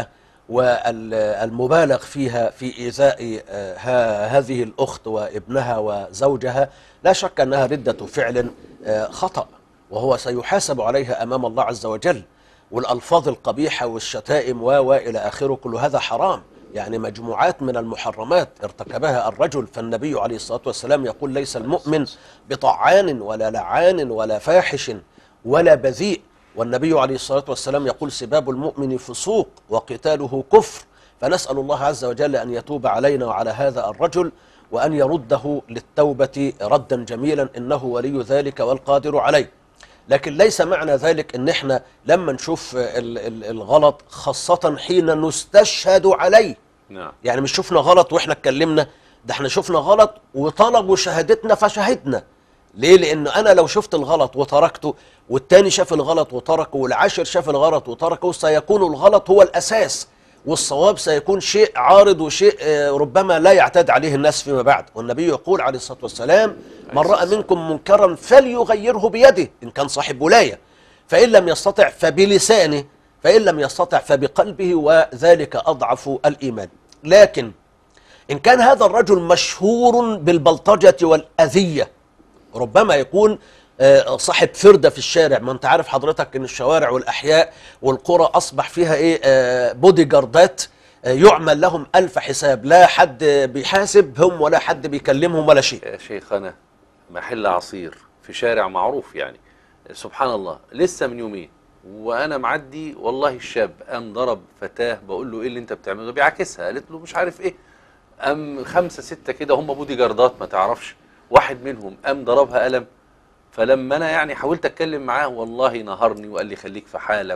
S5: والمبالغ فيها في إيذاء هذه الأخت وابنها وزوجها لا شك أنها ردة فعل خطأ، وهو سيحاسب عليها أمام الله عز وجل. والألفاظ القبيحة والشتائم وإلى آخره كل هذا حرام، يعني مجموعات من المحرمات ارتكبها الرجل. فالنبي عليه الصلاة والسلام يقول ليس المؤمن بطعان ولا لعان ولا فاحش ولا بذيء، والنبي عليه الصلاة والسلام يقول سباب المؤمن فسوق وقتاله كفر. فنسأل الله عز وجل أن يتوب علينا وعلى هذا الرجل وأن يرده للتوبة ردا جميلا، إنه ولي ذلك والقادر عليه. لكن ليس معنى ذلك ان احنا لما نشوف الغلط خاصة حين نستشهد عليه، يعني مش شفنا غلط واحنا اتكلمنا، ده احنا شفنا غلط وطلبوا شهادتنا فشهدنا. ليه؟ لان انا لو شفت الغلط وتركته والتاني شاف الغلط وتركه والعاشر شاف الغلط وتركه، سيكون الغلط هو الاساس والصواب سيكون شيء عارض وشيء ربما لا يعتاد عليه الناس فيما بعد. والنبي يقول عليه الصلاة والسلام من رأى منكم منكرا فليغيره بيده إن كان صاحب ولاية، فإن لم يستطع فبلسانه، فإن لم يستطع فبقلبه، وذلك أضعف الإيمان. لكن إن كان هذا الرجل مشهور بالبلطجة والأذية، ربما يكون صاحب فردة في الشارع. ما انت عارف حضرتك ان الشوارع والأحياء والقرى أصبح فيها ايه بودي جاردات يعمل لهم ألف حساب، لا حد بيحاسبهم ولا حد بيكلمهم ولا شيء.
S4: يا شيخنا محل عصير في شارع معروف، يعني سبحان الله لسه من يومين وأنا معدي والله الشاب قام ضرب فتاة، بقول له ايه اللي انت بتعمله؟ بيعاكسها، قالت له مش عارف ايه، قام 5 6 كده هم بودي جاردات ما تعرفش، واحد منهم قام ضربها قلم. فلما انا يعني حاولت اتكلم معاه والله نهرني وقال لي خليك في حالك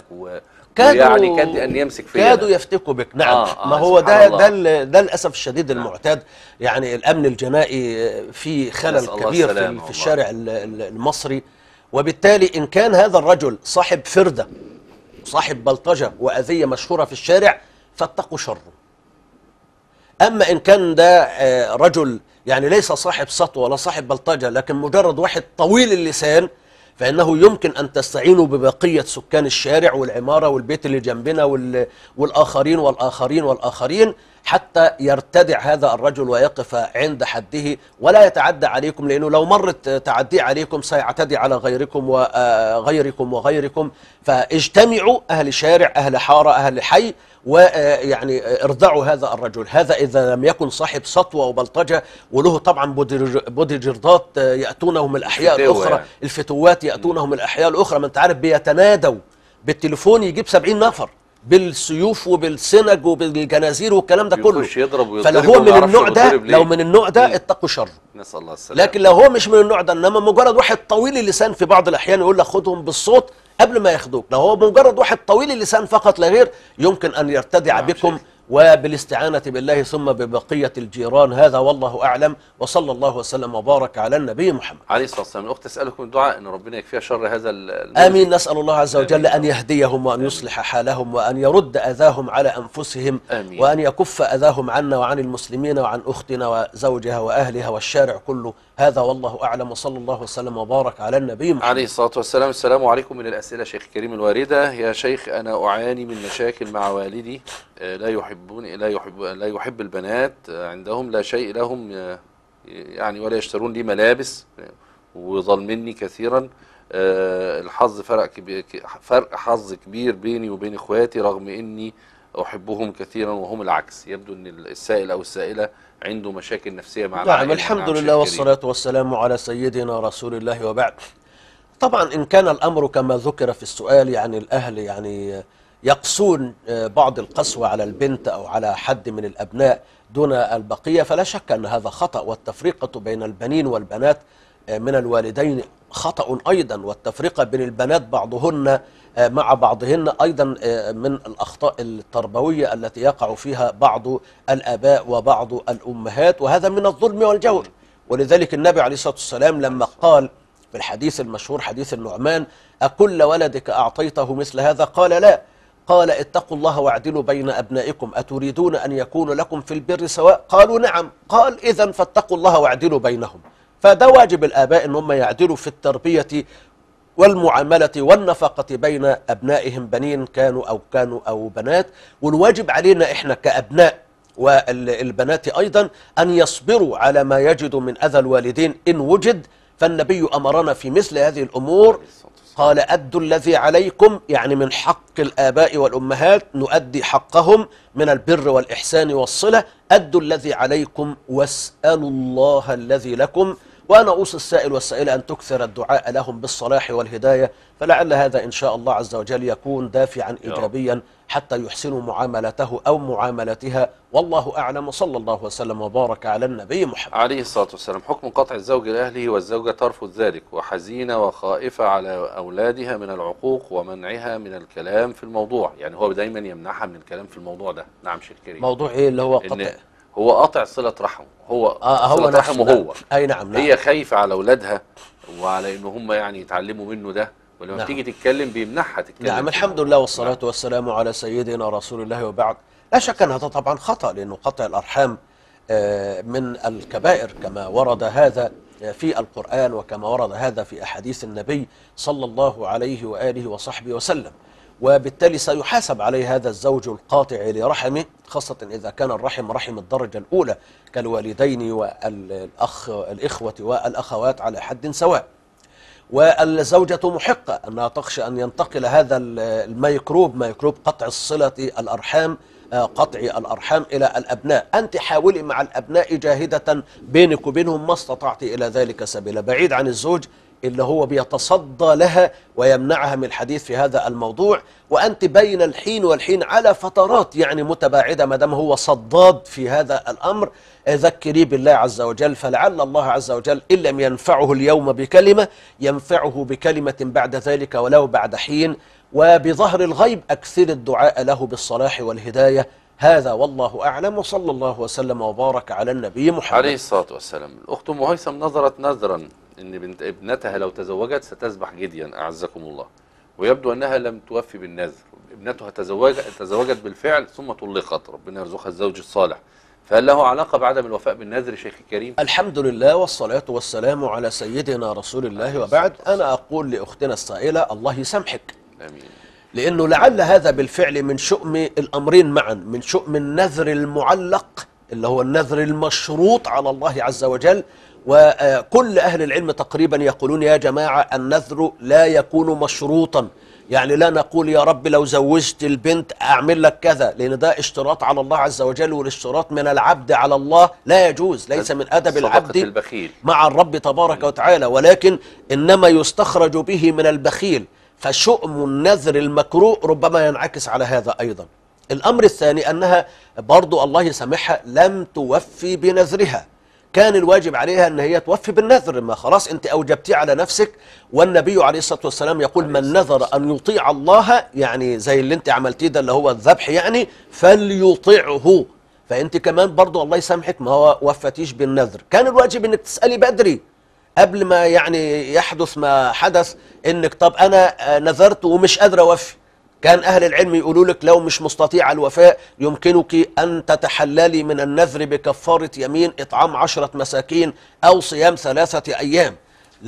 S4: ويعني كاد ان يمسك فيا،
S5: كادوا يفتكوا بك. نعم. ما هو ده للاسف الشديد المعتاد. يعني الامن الجنائي في خلل كبير في الشارع المصري، وبالتالي ان كان هذا الرجل صاحب فردة صاحب بلطجة واذية مشهورة في الشارع فاتقوا شره. اما ان كان ده رجل يعني ليس صاحب سطوة ولا صاحب بلطجة، لكن مجرد واحد طويل اللسان، فإنه يمكن أن تستعينوا ببقية سكان الشارع والعمارة والبيت اللي جنبنا والآخرين والآخرين والآخرين حتى يرتدع هذا الرجل ويقف عند حده ولا يتعدى عليكم، لأنه لو مرت تعدي عليكم سيعتدي على غيركم وغيركم وغيركم. فاجتمعوا أهل شارع أهل حارة أهل حي ويعني ارضعوا هذا الرجل. هذا إذا لم يكن صاحب سطوة وبلطجة، وله طبعا بودي جردات يأتونه من الأحياء الأخرى، الفتوات يأتونه من الأحياء الأخرى. ما أنت عارف بيتنادوا بالتليفون يجيب 70 نفر بالسيوف وبالسنج وبالجنازير والكلام ده كله. فلو هو من النوع ده، لو من النوع ده اتقوا شره.
S4: نسأل الله السلامة.
S5: لكن لو هو مش من النوع ده، انما مجرد واحد طويل اللسان في بعض الأحيان يقول لك خدهم بالصوت قبل ما ياخدوك، لو هو مجرد واحد طويل اللسان فقط لا غير يمكن أن يرتدع بكم وبالاستعانة بالله ثم ببقية الجيران. هذا والله أعلم، وصلى الله وسلم وبارك على النبي محمد
S4: عليه الصلاة والسلام. الأخت تسألكم الدعاء أن ربنا يكفيها شر هذا
S5: آمين. نسأل الله عز وجل أن يهديهم وأن يصلح حالهم وأن يرد أذاهم على أنفسهم، آمين. وأن يكف أذاهم عنا وعن المسلمين وعن أختنا وزوجها وأهلها والشارع كله. هذا والله أعلم، وصلى الله وسلم وبارك على النبي محمد
S4: عليه الصلاة والسلام. السلام عليكم. من الأسئلة شيخ كريم الواردة: يا شيخ أنا أعاني من مشاكل مع والدي، لا يحب البنات عندهم، لا شيء لهم يعني ولا يشترون لي ملابس، وظلمني كثيرا. الحظ فرق حظ كبير بيني وبين اخواتي رغم اني احبهم كثيرا وهم العكس. يبدو ان السائل او السائلة عنده مشاكل نفسية مع
S5: نعم. الحمد لله والصلاة والسلام على سيدنا رسول الله وبعد. طبعا إن كان الأمر كما ذكر في السؤال، يعني الأهل يعني يقسون بعض القسوة على البنت أو على حد من الأبناء دون البقية، فلا شك أن هذا خطأ. والتفرقة بين البنين والبنات من الوالدين خطأ أيضا، والتفرقة بين البنات بعضهن مع بعضهن أيضا من الأخطاء التربوية التي يقع فيها بعض الآباء وبعض الأمهات، وهذا من الظلم والجور. ولذلك النبي عليه الصلاة والسلام لما قال في الحديث المشهور حديث النعمان: أكل ولدك أعطيته مثل هذا؟ قال لا. قال: اتقوا الله واعدلوا بين أبنائكم أتريدون أن يكون لكم في البر سواء؟ قالوا نعم. قال: إذن فاتقوا الله واعدلوا بينهم. فده واجب الآباء أن هم يعدلوا في التربية والمعاملة والنفقة بين أبنائهم بنين كانوا أو بنات. والواجب علينا إحنا كأبناء والبنات أيضا أن يصبروا على ما يجد من أذى الوالدين إن وجد. فالنبي أمرنا في مثل هذه الأمور، قال أدوا الذي عليكم، يعني من حق الآباء والأمهات نؤدي حقهم من البر والإحسان والصلة. أدوا الذي عليكم واسألوا الله الذي لكم. وأنا أوصي السائل والسائلة أن تكثر الدعاء لهم بالصلاح والهداية، فلعل هذا إن شاء الله عز وجل يكون دافعا إيجابيا حتى يحسنوا معاملته أو معاملتها. والله أعلم، وصلى الله وسلم وبارك على النبي محمد
S4: عليه الصلاة والسلام. حكم قطع الزوج لأهله والزوجة ترفض ذلك وحزينة وخائفة على أولادها من العقوق ومنعها من الكلام في الموضوع. يعني هو دايما يمنعها من الكلام في الموضوع ده. نعم شيخ كريم.
S5: موضوع إيه اللي هو قطع؟
S4: هو قطع صلة رحمه، هو
S5: صلة
S4: رحمه هو.
S5: أي نعم.
S4: هي خايفة على أولادها وعلى إن هم يعني يتعلموا منه ده، ولما
S5: نعم.
S4: تيجي تتكلم بيمنعها تتكلم.
S5: نعم الحمد لله والصلاة والسلام على سيدنا رسول الله وبعد. لا شك أن هذا طبعا خطأ، لأنه قطع الأرحام من الكبائر كما ورد هذا في القرآن وكما ورد هذا في أحاديث النبي صلى الله عليه وآله وصحبه وسلم. وبالتالي سيحاسب عليه هذا الزوج القاطع لرحمه، خاصة إذا كان الرحم رحم الدرجة الأولى كالوالدين والإخوة والأخوات على حد سواء. والزوجة محقة أنها تخشى أن ينتقل هذا ميكروب قطع الصلة الأرحام، قطع الأرحام إلى الأبناء. أنت حاولي مع الأبناء جاهدة بينك وبينهم ما استطعت إلى ذلك سبيلا، بعيد عن الزوج اللي هو بيتصدى لها ويمنعها من الحديث في هذا الموضوع. وأنت بين الحين والحين على فترات يعني متباعدة، ما دام هو صداد في هذا الأمر ذكري بالله عز وجل، فلعل الله عز وجل إن لم ينفعه اليوم بكلمة ينفعه بكلمة بعد ذلك ولو بعد حين. وبظهر الغيب أكثر الدعاء له بالصلاح والهداية. هذا والله أعلم، وصلى الله وسلم وبارك على النبي محمد
S4: عليه الصلاة والسلام. الأخت أم هيثم نظرت نذرا إن ابنتها لو تزوجت ستذبح جديا أعزكم الله، ويبدو أنها لم توفي بالنذر. ابنتها تزوجت بالفعل ثم طلقت، ربنا يرزقها الزوج الصالح، فهل له علاقة بعدم الوفاء بالنذر شيخ الكريم؟
S5: الحمد لله والصلاة والسلام على سيدنا رسول الله وبعد. أنا أقول لأختنا السائلة الله يسامحك،
S4: آمين.
S5: لأنه لعل هذا بالفعل من شؤم الأمرين معا، من شؤم النذر المعلق اللي هو النذر المشروط على الله عز وجل. وكل أهل العلم تقريبا يقولون يا جماعة النذر لا يكون مشروطا، يعني لا نقول يا رب لو زوجت البنت أعمل لك كذا، لأن ده اشتراط على الله عز وجل، والاشتراط من العبد على الله لا يجوز، ليس من أدب العبد
S4: البخيل
S5: مع الرب تبارك وتعالى، ولكن إنما يستخرج به من البخيل. فشؤم النذر المكروه ربما ينعكس على هذا أيضا. الأمر الثاني أنها برضو الله يسامحها لم توفي بنذرها، كان الواجب عليها أن هي توفي بالنذر، ما خلاص أنت أوجبتي على نفسك. والنبي عليه الصلاة والسلام يقول من نذر أن يطيع الله، يعني زي اللي أنت عملتيه ده اللي هو الذبح يعني، فليطيعه. فأنت كمان برضو الله يسامحك ما هو وفتيش بالنذر، كان الواجب أنك تسألي بدري قبل ما يعني يحدث ما حدث، انك طب انا نذرت ومش قادر اوفي. كان اهل العلم يقولوا لك لو مش مستطيع الوفاء يمكنك ان تتحللي من النذر بكفارة يمين اطعام 10 مساكين او صيام 3 ايام.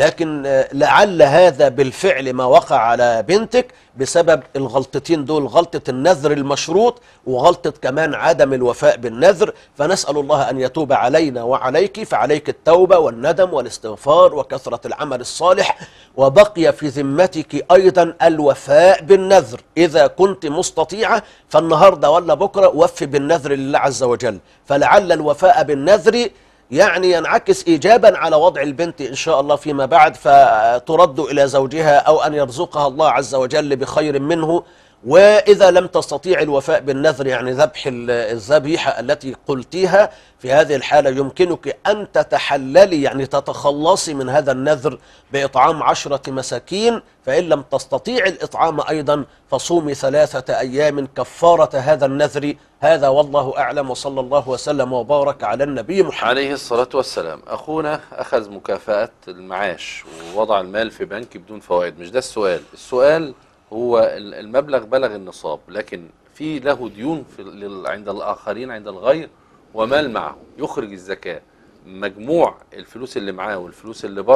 S5: لكن لعل هذا بالفعل ما وقع على بنتك بسبب الغلطتين دول، غلطة النذر المشروط وغلطة كمان عدم الوفاء بالنذر. فنسأل الله أن يتوب علينا وعليك، فعليك التوبة والندم والاستغفار وكثرة العمل الصالح، وبقي في ذمتك أيضا الوفاء بالنذر. إذا كنت مستطيعة فالنهاردة ولا بكرة وفي بالنذر لله عز وجل، فلعل الوفاء بالنذر يعني ينعكس إيجابا على وضع البنت إن شاء الله فيما بعد، فترد إلى زوجها أو أن يرزقها الله عز وجل بخير منه. وإذا لم تستطيع الوفاء بالنذر يعني ذبح الذبيحة التي قلتيها، في هذه الحالة يمكنك أن تتحللي يعني تتخلصي من هذا النذر بإطعام 10 مساكين. فإن لم تستطيع الإطعام أيضا فصومي 3 أيام كفارة هذا النذر. هذا والله أعلم، وصلى الله وسلم وبارك على النبي محمد
S4: عليه الصلاة والسلام. أخونا أخذ مكافأة المعاش ووضع المال في بنك بدون فوائد، مش ده السؤال. السؤال هو المبلغ بلغ النصاب، لكن في له ديون عند الآخرين عند الغير ومال معه، يخرج الزكاة. مجموع الفلوس اللي معاه والفلوس اللي بره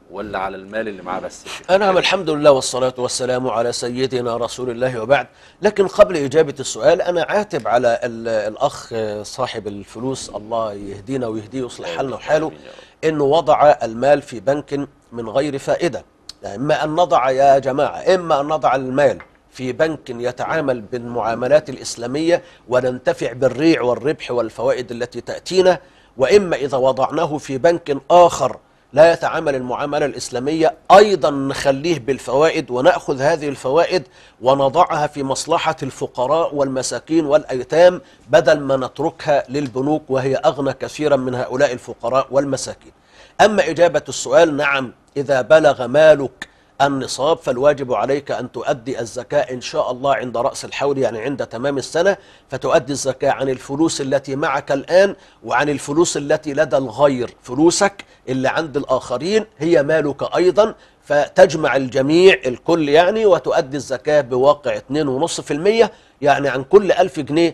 S4: ولا على المال اللي معاه بس؟
S5: نعم، الحمد لله والصلاة والسلام على سيدنا رسول الله وبعد. لكن قبل إجابة السؤال أنا عاتب على الأخ صاحب الفلوس، الله يهدينا ويهديه ويصلح حالنا وحاله، إنه وضع المال في بنك من غير فائدة. يعني إما أن نضع يا جماعة، إما أن نضع المال في بنك يتعامل بالمعاملات الإسلامية وننتفع بالريع والربح والفوائد التي تأتينا، وإما إذا وضعناه في بنك آخر لا يتعامل المعاملة الإسلامية أيضا نخليه بالفوائد، ونأخذ هذه الفوائد ونضعها في مصلحة الفقراء والمساكين والأيتام بدل ما نتركها للبنوك وهي أغنى كثيرا من هؤلاء الفقراء والمساكين. أما إجابة السؤال، نعم، إذا بلغ مالك النصاب فالواجب عليك أن تؤدي الزكاة إن شاء الله عند رأس الحول، يعني عند تمام السنة، فتؤدي الزكاة عن الفلوس التي معك الآن وعن الفلوس التي لدى الغير. فلوسك اللي عند الآخرين هي مالك أيضا، فتجمع الجميع الكل يعني، وتؤدي الزكاة بواقع 2.5%، يعني عن كل 1000 جنيه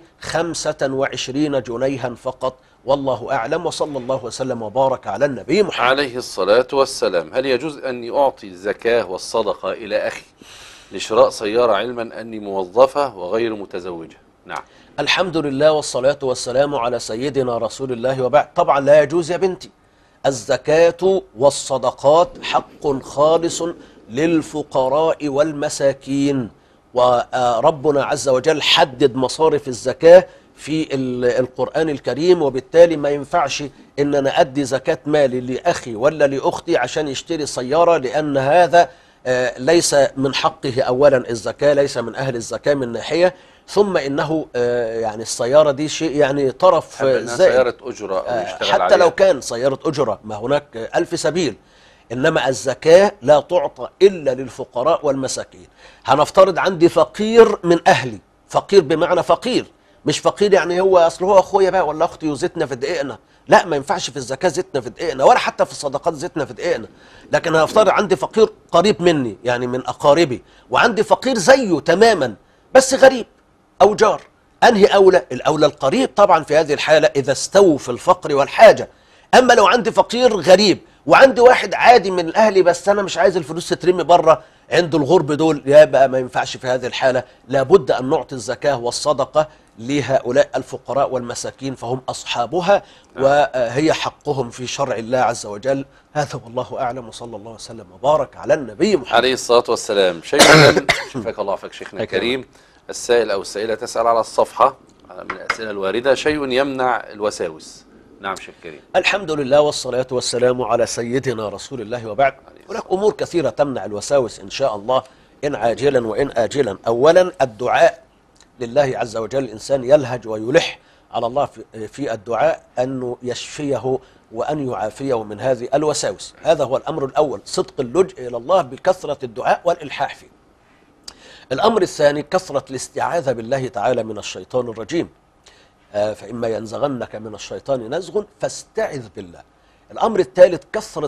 S5: 25 جنيها فقط. والله أعلم، وصلى الله وسلم وبارك على النبي محمد
S4: عليه الصلاة والسلام. هل يجوز أن أعطي الزكاة والصدقة إلى أخي لشراء سيارة علما أني موظفة وغير متزوجة؟ نعم.
S5: الحمد لله والصلاة والسلام على سيدنا رسول الله وبعد. طبعا لا يجوز يا بنتي. الزكاة والصدقات حق خالص للفقراء والمساكين، وربنا عز وجل حدد مصارف الزكاة في القرآن الكريم، وبالتالي ما ينفعش ان انا ادي زكاة مالي لاخي ولا لاختي عشان يشتري سيارة، لان هذا ليس من حقه. اولا الزكاة ليس من اهل الزكاة من ناحية، ثم انه يعني السيارة دي شيء يعني طرف زائد،
S4: سيارة اجرة أو يشتغل
S5: حتى
S4: عليها.
S5: لو كان سيارة اجرة ما هناك 1000 سبيل. إنما الزكاة لا تعطى إلا للفقراء والمساكين. هنفترض عندي فقير من أهلي، فقير بمعنى فقير، مش فقير يعني هو أصل هو أخويا بقى ولا أختي وزيتنا في دقيقنا، لا، ما ينفعش في الزكاة زيتنا في دقيقنا، ولا حتى في الصدقات زيتنا في دقيقنا. لكن هنفترض عندي فقير قريب مني يعني من أقاربي، وعندي فقير زيه تماما بس غريب أو جار، أنهي أولى؟ الأولى القريب طبعا في هذه الحالة إذا استووا في الفقر والحاجة. أما لو عندي فقير غريب وعندي واحد عادي من أهلي بس أنا مش عايز الفلوس تترمي بره عند الغرب دول، يبقى ما ينفعش في هذه الحالة. لابد أن نعطي الزكاة والصدقة لهؤلاء الفقراء والمساكين، فهم أصحابها وهي حقهم في شرع الله عز وجل. هذا والله أعلم، وصلى الله وسلم وبارك على النبي محمد
S4: عليه الصلاة والسلام. شيء شفاك الله فيك شيخنا الكريم. السائل أو السائلة تسأل على الصفحة من الأسئلة الواردة: شيء يمنع الوساوس. نعم شيخ كريم.
S5: الحمد لله والصلاة والسلام على سيدنا رسول الله وبعد. هناك أمور كثيرة تمنع الوساوس إن شاء الله، إن عاجلا وإن آجلا. أولا الدعاء لله عز وجل، الإنسان يلهج ويلح على الله في الدعاء أنه يشفيه وأن يعافيه من هذه الوساوس. هذا هو الأمر الأول، صدق اللجء إلى الله بكثرة الدعاء والإلحاح فيه. الأمر الثاني كثرة الاستعاذة بالله تعالى من الشيطان الرجيم، فإما ينزغنك من الشيطان نزغ فاستعذ بالله. الأمر الثالث كثرة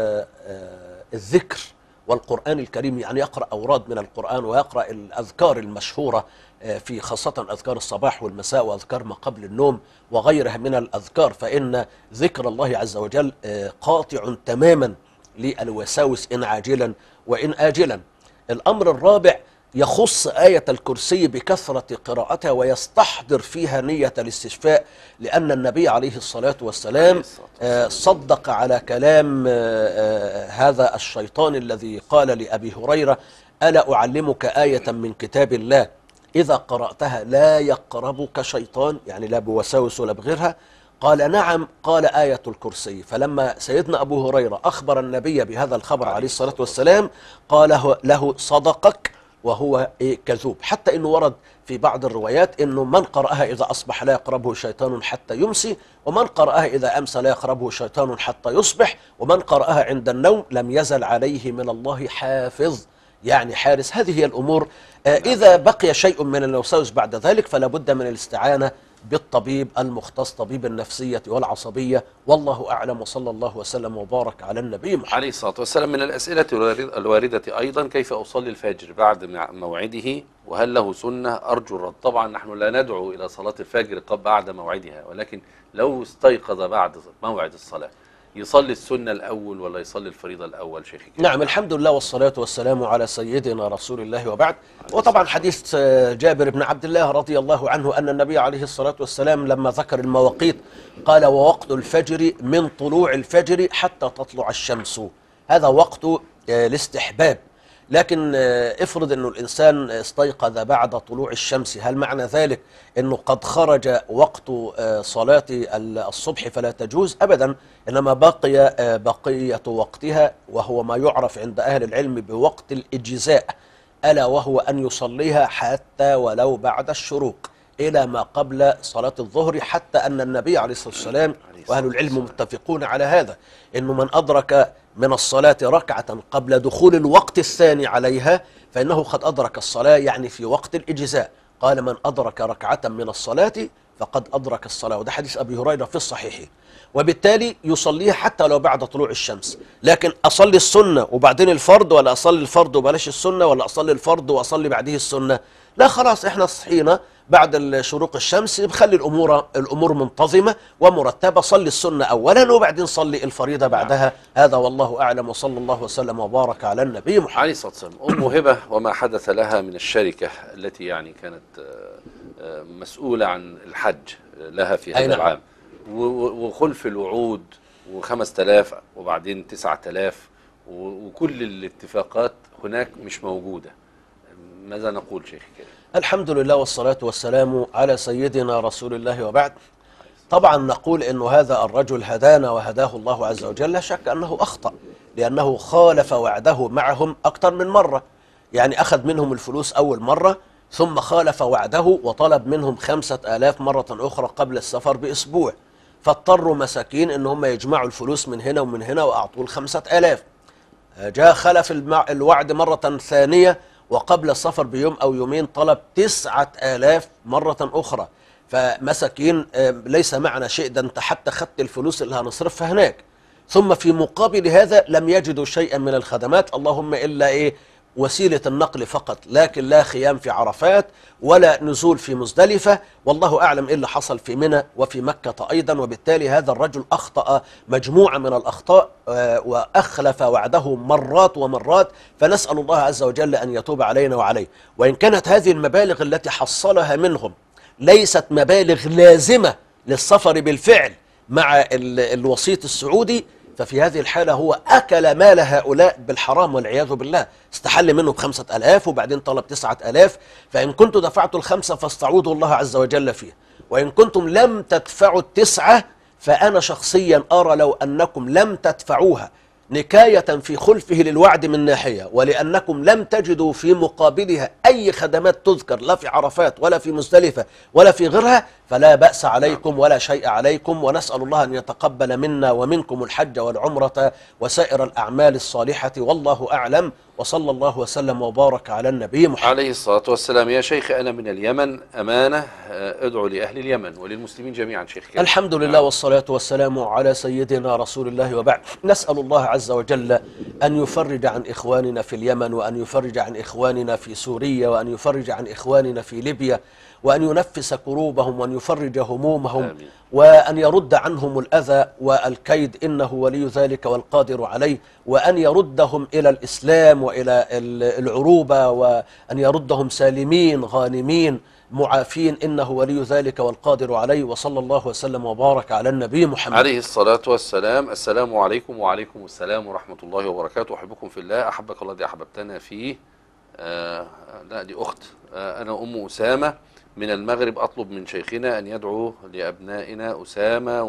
S5: الذكر والقرآن الكريم، يعني يقرأ أوراد من القرآن ويقرأ الأذكار المشهورة في خاصة أذكار الصباح والمساء وأذكار ما قبل النوم وغيرها من الأذكار، فإن ذكر الله عز وجل قاطع تماما للوساوس إن عاجلا وإن آجلا. الأمر الرابع يخص آية الكرسي بكثرة قراءتها ويستحضر فيها نية الاستشفاء، لأن النبي عليه الصلاة والسلام صدق على كلام هذا الشيطان الذي قال لأبي هريرة: ألا أعلمك آية من كتاب الله إذا قرأتها لا يقربك شيطان، يعني لا بوساوس ولا بغيرها. قال: نعم. قال: آية الكرسي. فلما سيدنا أبو هريرة أخبر النبي بهذا الخبر عليه الصلاة والسلام قال له: صدقك وهو كذوب. حتى انه ورد في بعض الروايات انه من قرأها اذا اصبح لا يقربه شيطان حتى يمسي، ومن قرأها اذا امسى لا يقربه شيطان حتى يصبح، ومن قرأها عند النوم لم يزل عليه من الله حافظ، يعني حارس. هذه هي الامور. اذا بقي شيء من الوساوس بعد ذلك فلا بد من الاستعانة بالطبيب المختص، طبيب النفسية والعصبية. والله أعلم، وصلى الله وسلم وبارك على النبي محمد
S4: عليه الصلاة والسلام. من الأسئلة الواردة أيضا: كيف أصلي الفجر بعد موعده، وهل له سنة؟ أرجو الرد. طبعا نحن لا ندعو إلى صلاة الفجر بعد موعدها، ولكن لو استيقظ بعد موعد الصلاة يصلي السنة الأول ولا يصلي الفريضة الأول شيخي؟
S5: نعم، الحمد لله والصلاة والسلام على سيدنا رسول الله وبعد. وطبعا حديث جابر بن عبد الله رضي الله عنه أن النبي عليه الصلاة والسلام لما ذكر المواقيت قال: ووقت الفجر من طلوع الفجر حتى تطلع الشمس. هذا وقت الاستحباب. لكن افرض أنه الإنسان استيقظ بعد طلوع الشمس، هل معنى ذلك أنه قد خرج وقت صلاة الصبح فلا تجوز؟ أبدا، إنما بقية وقتها، وهو ما يعرف عند أهل العلم بوقت الإجزاء، ألا وهو أن يصليها حتى ولو بعد الشروق إلى ما قبل صلاة الظهر، حتى أن النبي عليه الصلاة والسلام وأهل العلم متفقون على هذا، أنه من أدرك من الصلاة ركعة قبل دخول الوقت الثاني عليها فإنه قد أدرك الصلاة، يعني في وقت الإجزاء. قال: من أدرك ركعة من الصلاة فقد أدرك الصلاة. وده حديث أبي هريرة في الصحيح. وبالتالي يصليها حتى لو بعد طلوع الشمس. لكن أصلي السنة وبعدين الفرض، ولا أصلي الفرض وبلاش السنة، ولا أصلي الفرض وأصلي بعده السنة؟ لا، خلاص إحنا صحينا بعد شروق الشمس، بخلي الأمور منتظمة ومرتبة. صلي السنة أولا وبعدين صلي الفريضة بعدها. هذا والله أعلم، وصلى الله وسلم وبارك على النبي محمد
S4: عليه الصلاة والسلام. أم هبة وما حدث لها من الشركة التي يعني كانت مسؤولة عن الحج لها في هذا العام، وخلف الوعود، و5000 وبعدين 9000، وكل الاتفاقات هناك مش موجودة. ماذا نقول شيخي كريم؟
S5: الحمد لله والصلاة والسلام على سيدنا رسول الله وبعد. طبعا نقول إنه هذا الرجل هدانا وهداه الله عز وجل. لا شك أنه أخطأ، لأنه خالف وعده معهم أكثر من مرة. يعني أخذ منهم الفلوس أول مرة، ثم خالف وعده وطلب منهم 5000 مرة أخرى قبل السفر بأسبوع، فاضطروا مساكين إن هم يجمعوا الفلوس من هنا ومن هنا وأعطوه 5000. جاء خلف الوعد مرة ثانية، وقبل السفر بيوم أو يومين طلب 9000 مرة أخرى. فمساكين ليس معنا شيء، ده أنت حتى خدت الفلوس اللي هنصرفها هناك. ثم في مقابل هذا لم يجدوا شيئا من الخدمات، اللهم إلا وسيلة النقل فقط، لكن لا خيام في عرفات ولا نزول في مزدلفة. والله أعلم إيه اللي حصل في منى وفي مكة أيضا. وبالتالي هذا الرجل أخطأ مجموعة من الأخطاء وأخلف وعده مرات ومرات، فنسأل الله عز وجل أن يتوب علينا وعليه. وإن كانت هذه المبالغ التي حصلها منهم ليست مبالغ لازمة للسفر بالفعل مع الوسيط السعودي، ففي هذه الحالة هو أكل مال هؤلاء بالحرام والعياذ بالله. استحل منه ب5000 وبعدين طلب 9000. فإن كنتم دفعتوا ال5 فاستعوذوا الله عز وجل فيه، وإن كنتم لم تدفعوا ال9 فأنا شخصيا أرى لو أنكم لم تدفعوها نكاية في خلفه للوعد من ناحية، ولأنكم لم تجدوا في مقابلها أي خدمات تذكر لا في عرفات ولا في مزدلفة ولا في غيرها، فلا بأس عليكم ولا شيء عليكم. ونسأل الله أن يتقبل منا ومنكم الحج والعمرة وسائر الأعمال الصالحة، والله أعلم. وصلى الله وسلم وبارك على النبي محمد
S4: عليه الصلاة والسلام. يا شيخ أنا من اليمن، أمانة أدعو لأهل اليمن وللمسلمين جميعا شيخ كريم.
S5: الحمد لله والصلاة والسلام على سيدنا رسول الله وبعد. نسأل الله عز وجل أن يفرج عن إخواننا في اليمن، وأن يفرج عن إخواننا في سوريا، وأن يفرج عن إخواننا في ليبيا، وأن ينفس كروبهم، وأن يفرج همومهم. آمين. وأن يرد عنهم الأذى والكيد، إنه ولي ذلك والقادر عليه، وأن يردهم إلى الإسلام وإلى العروبة، وأن يردهم سالمين غانمين معافين، إنه ولي ذلك والقادر عليه. وصلى الله وسلم وبارك على النبي محمد
S4: عليه الصلاة والسلام. السلام عليكم. وعليكم السلام ورحمة الله وبركاته. أحبكم في الله، أحبك الله الذي أحببتنا فيه. لا دي أخت. أنا أم أسامة من المغرب، أطلب من شيخنا أن يدعو لأبنائنا أسامة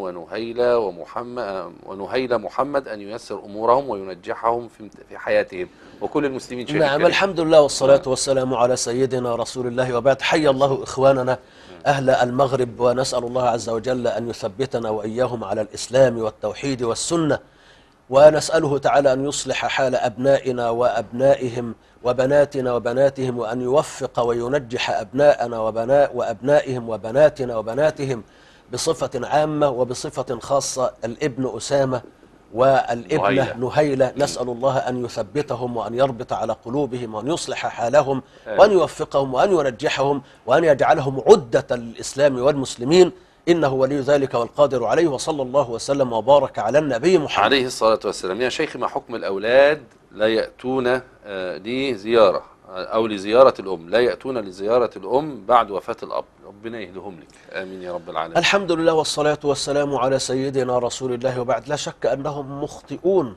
S4: ونهيلة محمد أن ييسر أمورهم وينجحهم في حياتهم وكل المسلمين شيخ.
S5: نعم، الحمد لله والصلاة والسلام على سيدنا رسول الله وبعد. حي الله إخواننا أهل المغرب، ونسأل الله عز وجل أن يثبتنا وإياهم على الإسلام والتوحيد والسنة، ونسأله تعالى أن يصلح حال أبنائنا وأبنائهم وبناتنا وبناتهم، وأن يوفق وينجح أبناءنا وأبنائهم وبناتنا وبناتهم بصفة عامة، وبصفة خاصة الابن أسامة والابنة نهيلة. نسأل الله أن يثبتهم وأن يربط على قلوبهم وأن يصلح حالهم وأن يوفقهم وأن ينجحهم وأن يجعلهم عدة للإسلام والمسلمين، إنه ولي ذلك والقادر عليه. وصلى الله وسلم وبارك على النبي محمد
S4: عليه الصلاة والسلام. يا شيخ، ما حكم الأولاد لا يأتون لزيارة أو لزيارة الأم، لا يأتون لزيارة الأم بعد وفاة الأب؟ ربنا يهدهم لك، آمين يا رب العالمين.
S5: الحمد لله والصلاة والسلام على سيدنا رسول الله، وبعد. لا شك أنهم مخطئون،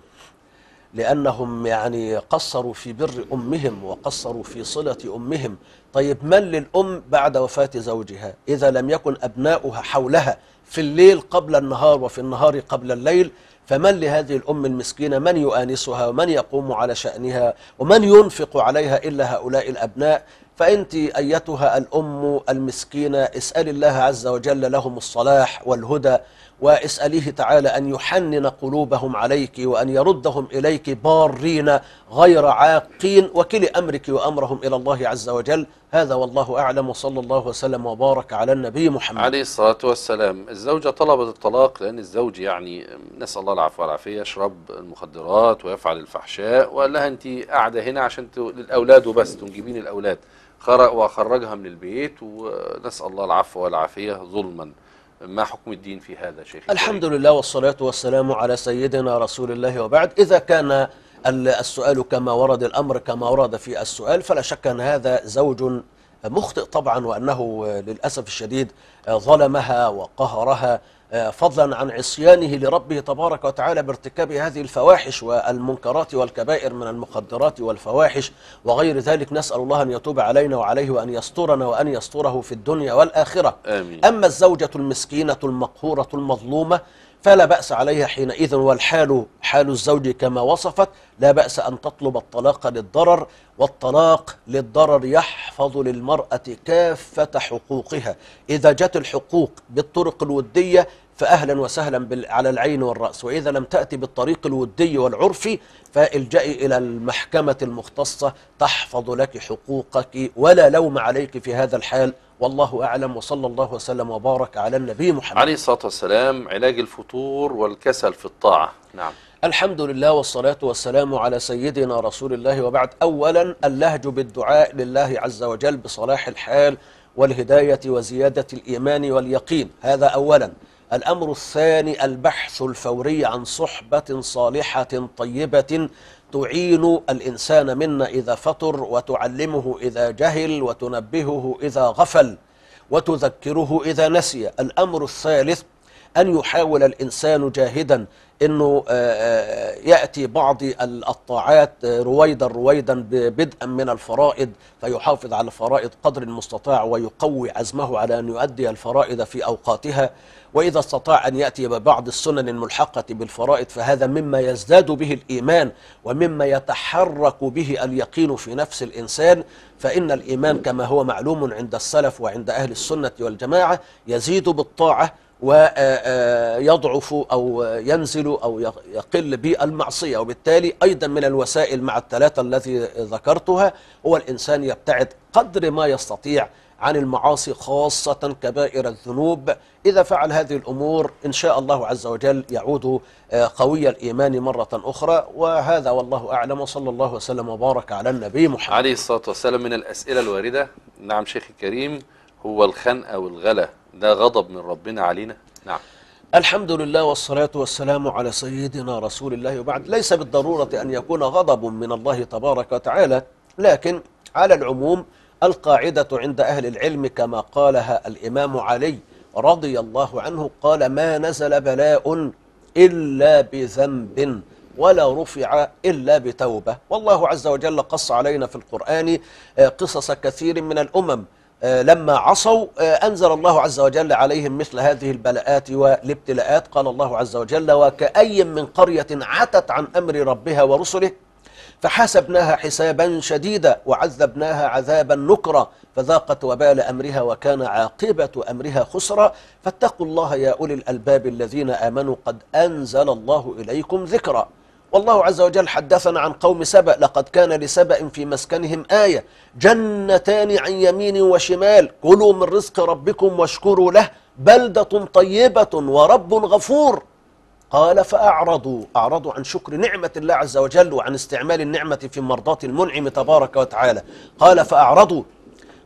S5: لأنهم يعني قصروا في بر أمهم وقصروا في صلة أمهم. طيب، من للأم بعد وفاة زوجها إذا لم يكن أبناؤها حولها في الليل قبل النهار وفي النهار قبل الليل؟ فمن لهذه الأم المسكينة من يؤانسها ومن يقوم على شأنها ومن ينفق عليها إلا هؤلاء الأبناء؟ فأنت أيتها الأم المسكينة اسأل الله عز وجل لهم الصلاح والهدى، واسأليه تعالى أن يحنن قلوبهم عليك وأن يردهم إليك بارين غير عاقين، وكل أمرك وأمرهم إلى الله عز وجل. هذا والله أعلم، وصلى الله وسلم وبارك على النبي محمد
S4: عليه الصلاة والسلام. الزوجة طلبت الطلاق لأن الزوج يعني نسأل الله العفو والعافية يشرب المخدرات ويفعل الفحشاء، وقال لها أنت قاعدة هنا عشان للأولاد وبس، تنجبين الأولاد، وخرجها من البيت، ونسأل الله العفو والعافية ظلما. ما حكم الدين في هذا شيخ؟
S5: الحمد لله والصلاة والسلام على سيدنا رسول الله، وبعد. إذا كان السؤال كما ورد، الأمر كما ورد في السؤال، فلا شك أن هذا زوج مخطئ طبعا، وأنه للأسف الشديد ظلمها وقهرها، فضلا عن عصيانه لربه تبارك وتعالى بارتكاب هذه الفواحش والمنكرات والكبائر من المخدرات والفواحش وغير ذلك. نسأل الله أن يتوب علينا وعليه وأن يسترنا وأن يستره في الدنيا والآخرة.
S4: آمين.
S5: أما الزوجة المسكينة المقهورة المظلومة فلا بأس عليها حينئذ، والحال حال الزوج كما وصفت، لا بأس أن تطلب الطلاق للضرر، والطلاق للضرر يحفظ للمرأة كافة حقوقها. إذا جت الحقوق بالطرق الودية فأهلا وسهلا على العين والرأس، وإذا لم تأتي بالطريق الودي والعرفي فالجئي إلى المحكمة المختصة تحفظ لك حقوقك، ولا لوم عليك في هذا الحال. والله أعلم، وصلى الله وسلم وبارك على النبي محمد
S4: عليه الصلاة والسلام. علاج الفتور والكسل في الطاعة. نعم.
S5: الحمد لله والصلاة والسلام على سيدنا رسول الله، وبعد. أولا اللهج بالدعاء لله عز وجل بصلاح الحال والهداية وزيادة الإيمان واليقين، هذا أولا. الأمر الثاني البحث الفوري عن صحبة صالحة طيبة تعين الإنسان منا إذا فطر، وتعلمه إذا جهل، وتنبهه إذا غفل، وتذكره إذا نسي. الأمر الثالث أن يحاول الإنسان جاهدا أنه يأتي بعض الطاعات رويدا بدءا من الفرائض، فيحافظ على الفرائض قدر المستطاع ويقوي عزمه على أن يؤدي الفرائض في أوقاتها، وإذا استطاع أن يأتي ببعض السنن الملحقة بالفرائض فهذا مما يزداد به الإيمان ومما يتحرك به اليقين في نفس الإنسان. فإن الإيمان كما هو معلوم عند السلف وعند أهل السنة والجماعة يزيد بالطاعة ويضعف أو ينزل أو يقل بالمعصية، وبالتالي أيضا من الوسائل مع الثلاثة التي ذكرتها هو الإنسان يبتعد قدر ما يستطيع عن المعاصي خاصة كبائر الذنوب. إذا فعل هذه الأمور إن شاء الله عز وجل يعود قوي الإيمان مرة أخرى. وهذا والله أعلم، وصلى الله وسلم وبارك على النبي محمد
S4: عليه الصلاة والسلام. من الأسئلة الواردة، نعم شيخ الكريم، هو الخنقة والغلا ده غضب من ربنا علينا؟ نعم.
S5: الحمد لله والصلاة والسلام على سيدنا رسول الله، وبعد. ليس بالضرورة أن يكون غضب من الله تبارك وتعالى، لكن على العموم القاعدة عند أهل العلم كما قالها الإمام علي رضي الله عنه، قال: ما نزل بلاء إلا بذنب ولا رفع إلا بتوبة. والله عز وجل قص علينا في القرآن قصص كثير من الأمم لما عصوا أنزل الله عز وجل عليهم مثل هذه البلاءات والابتلاءات. قال الله عز وجل: وكأي من قرية عتت عن أمر ربها ورسله فحاسبناها حسابا شديدا وعذبناها عذابا نكرا فذاقت وبال أمرها وكان عاقبة أمرها خسرا فاتقوا الله يا أولي الألباب الذين آمنوا قد أنزل الله إليكم ذكرا. والله عز وجل حدثنا عن قوم سبأ: لقد كان لسبأ في مسكنهم آية جنتان عن يمين وشمال كلوا من رزق ربكم واشكروا له بلدة طيبة ورب غفور. قال: فأعرضوا عن شكر نعمة الله عز وجل وعن استعمال النعمة في مرضاة المنعم تبارك وتعالى. قال: فأعرضوا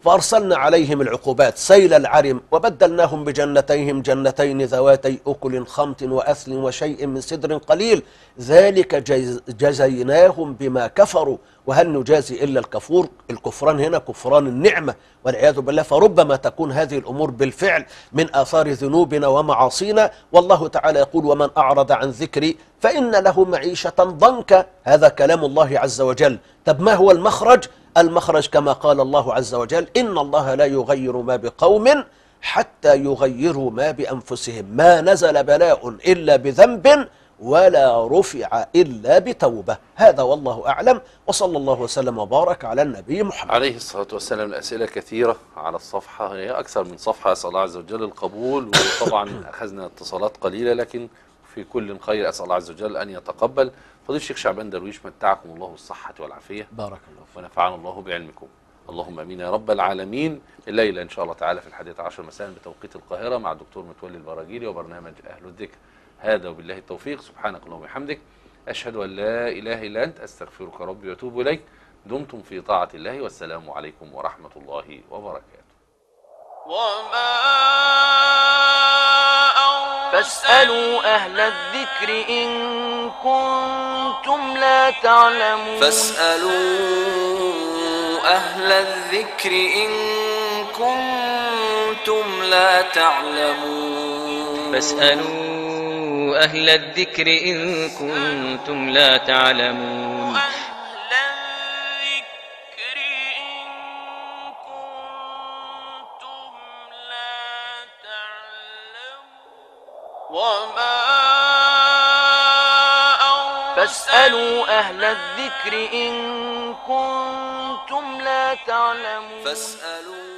S5: فأرسلنا عليهم العقوبات سيل العرم وبدلناهم بجنتيهم جنتين ذواتي أكل خمط وأثل وشيء من سدر قليل ذلك جزيناهم بما كفروا وهل نجازي إلا الكفور. الكفران هنا كفران النعمة والعياذ بالله، فربما تكون هذه الأمور بالفعل من آثار ذنوبنا ومعاصينا. والله تعالى يقول ومن أعرض عن ذكري فإن له معيشة ضنكا، هذا كلام الله عز وجل. طب ما هو المخرج؟ المخرج كما قال الله عز وجل إن الله لا يغير ما بقوم حتى يغيروا ما بأنفسهم، ما نزل بلاء إلا بذنب ولا رفع إلا بتوبة. هذا والله أعلم، وصلى الله وسلم وبارك على النبي محمد
S4: عليه الصلاة والسلام. الأسئلة كثيرة على الصفحة، هي أكثر من صفحة، أسأل الله عز وجل القبول. وطبعا أخذنا اتصالات قليلة لكن في كل خير، أسأل الله عز وجل أن يتقبل. فضيلة الشيخ شعبان درويش، متعكم الله بالصحة والعافية،
S5: بارك الله فيك،
S4: ونفعنا الله بعلمكم. اللهم امين يا رب العالمين. الليله ان شاء الله تعالى في 11 مساء بتوقيت القاهره مع الدكتور متولي البراجيلي وبرنامج اهل الذكر. هذا وبالله التوفيق، سبحانك اللهم وبحمدك، اشهد ان لا اله الا انت، استغفرك ربي واتوب اليك. دمتم في طاعه الله، والسلام عليكم ورحمه الله وبركاته.
S1: فاسألوا أهل الذكر إن كنتم لا تعلمون.
S2: فاسألوا أهل الذكر إن كنتم لا تعلمون.
S3: فاسألوا أهل الذكر إن كنتم لا تعلمون.
S1: فاسألوا أهل الذكر إن كنتم لا تعلمون.
S2: فاسألوا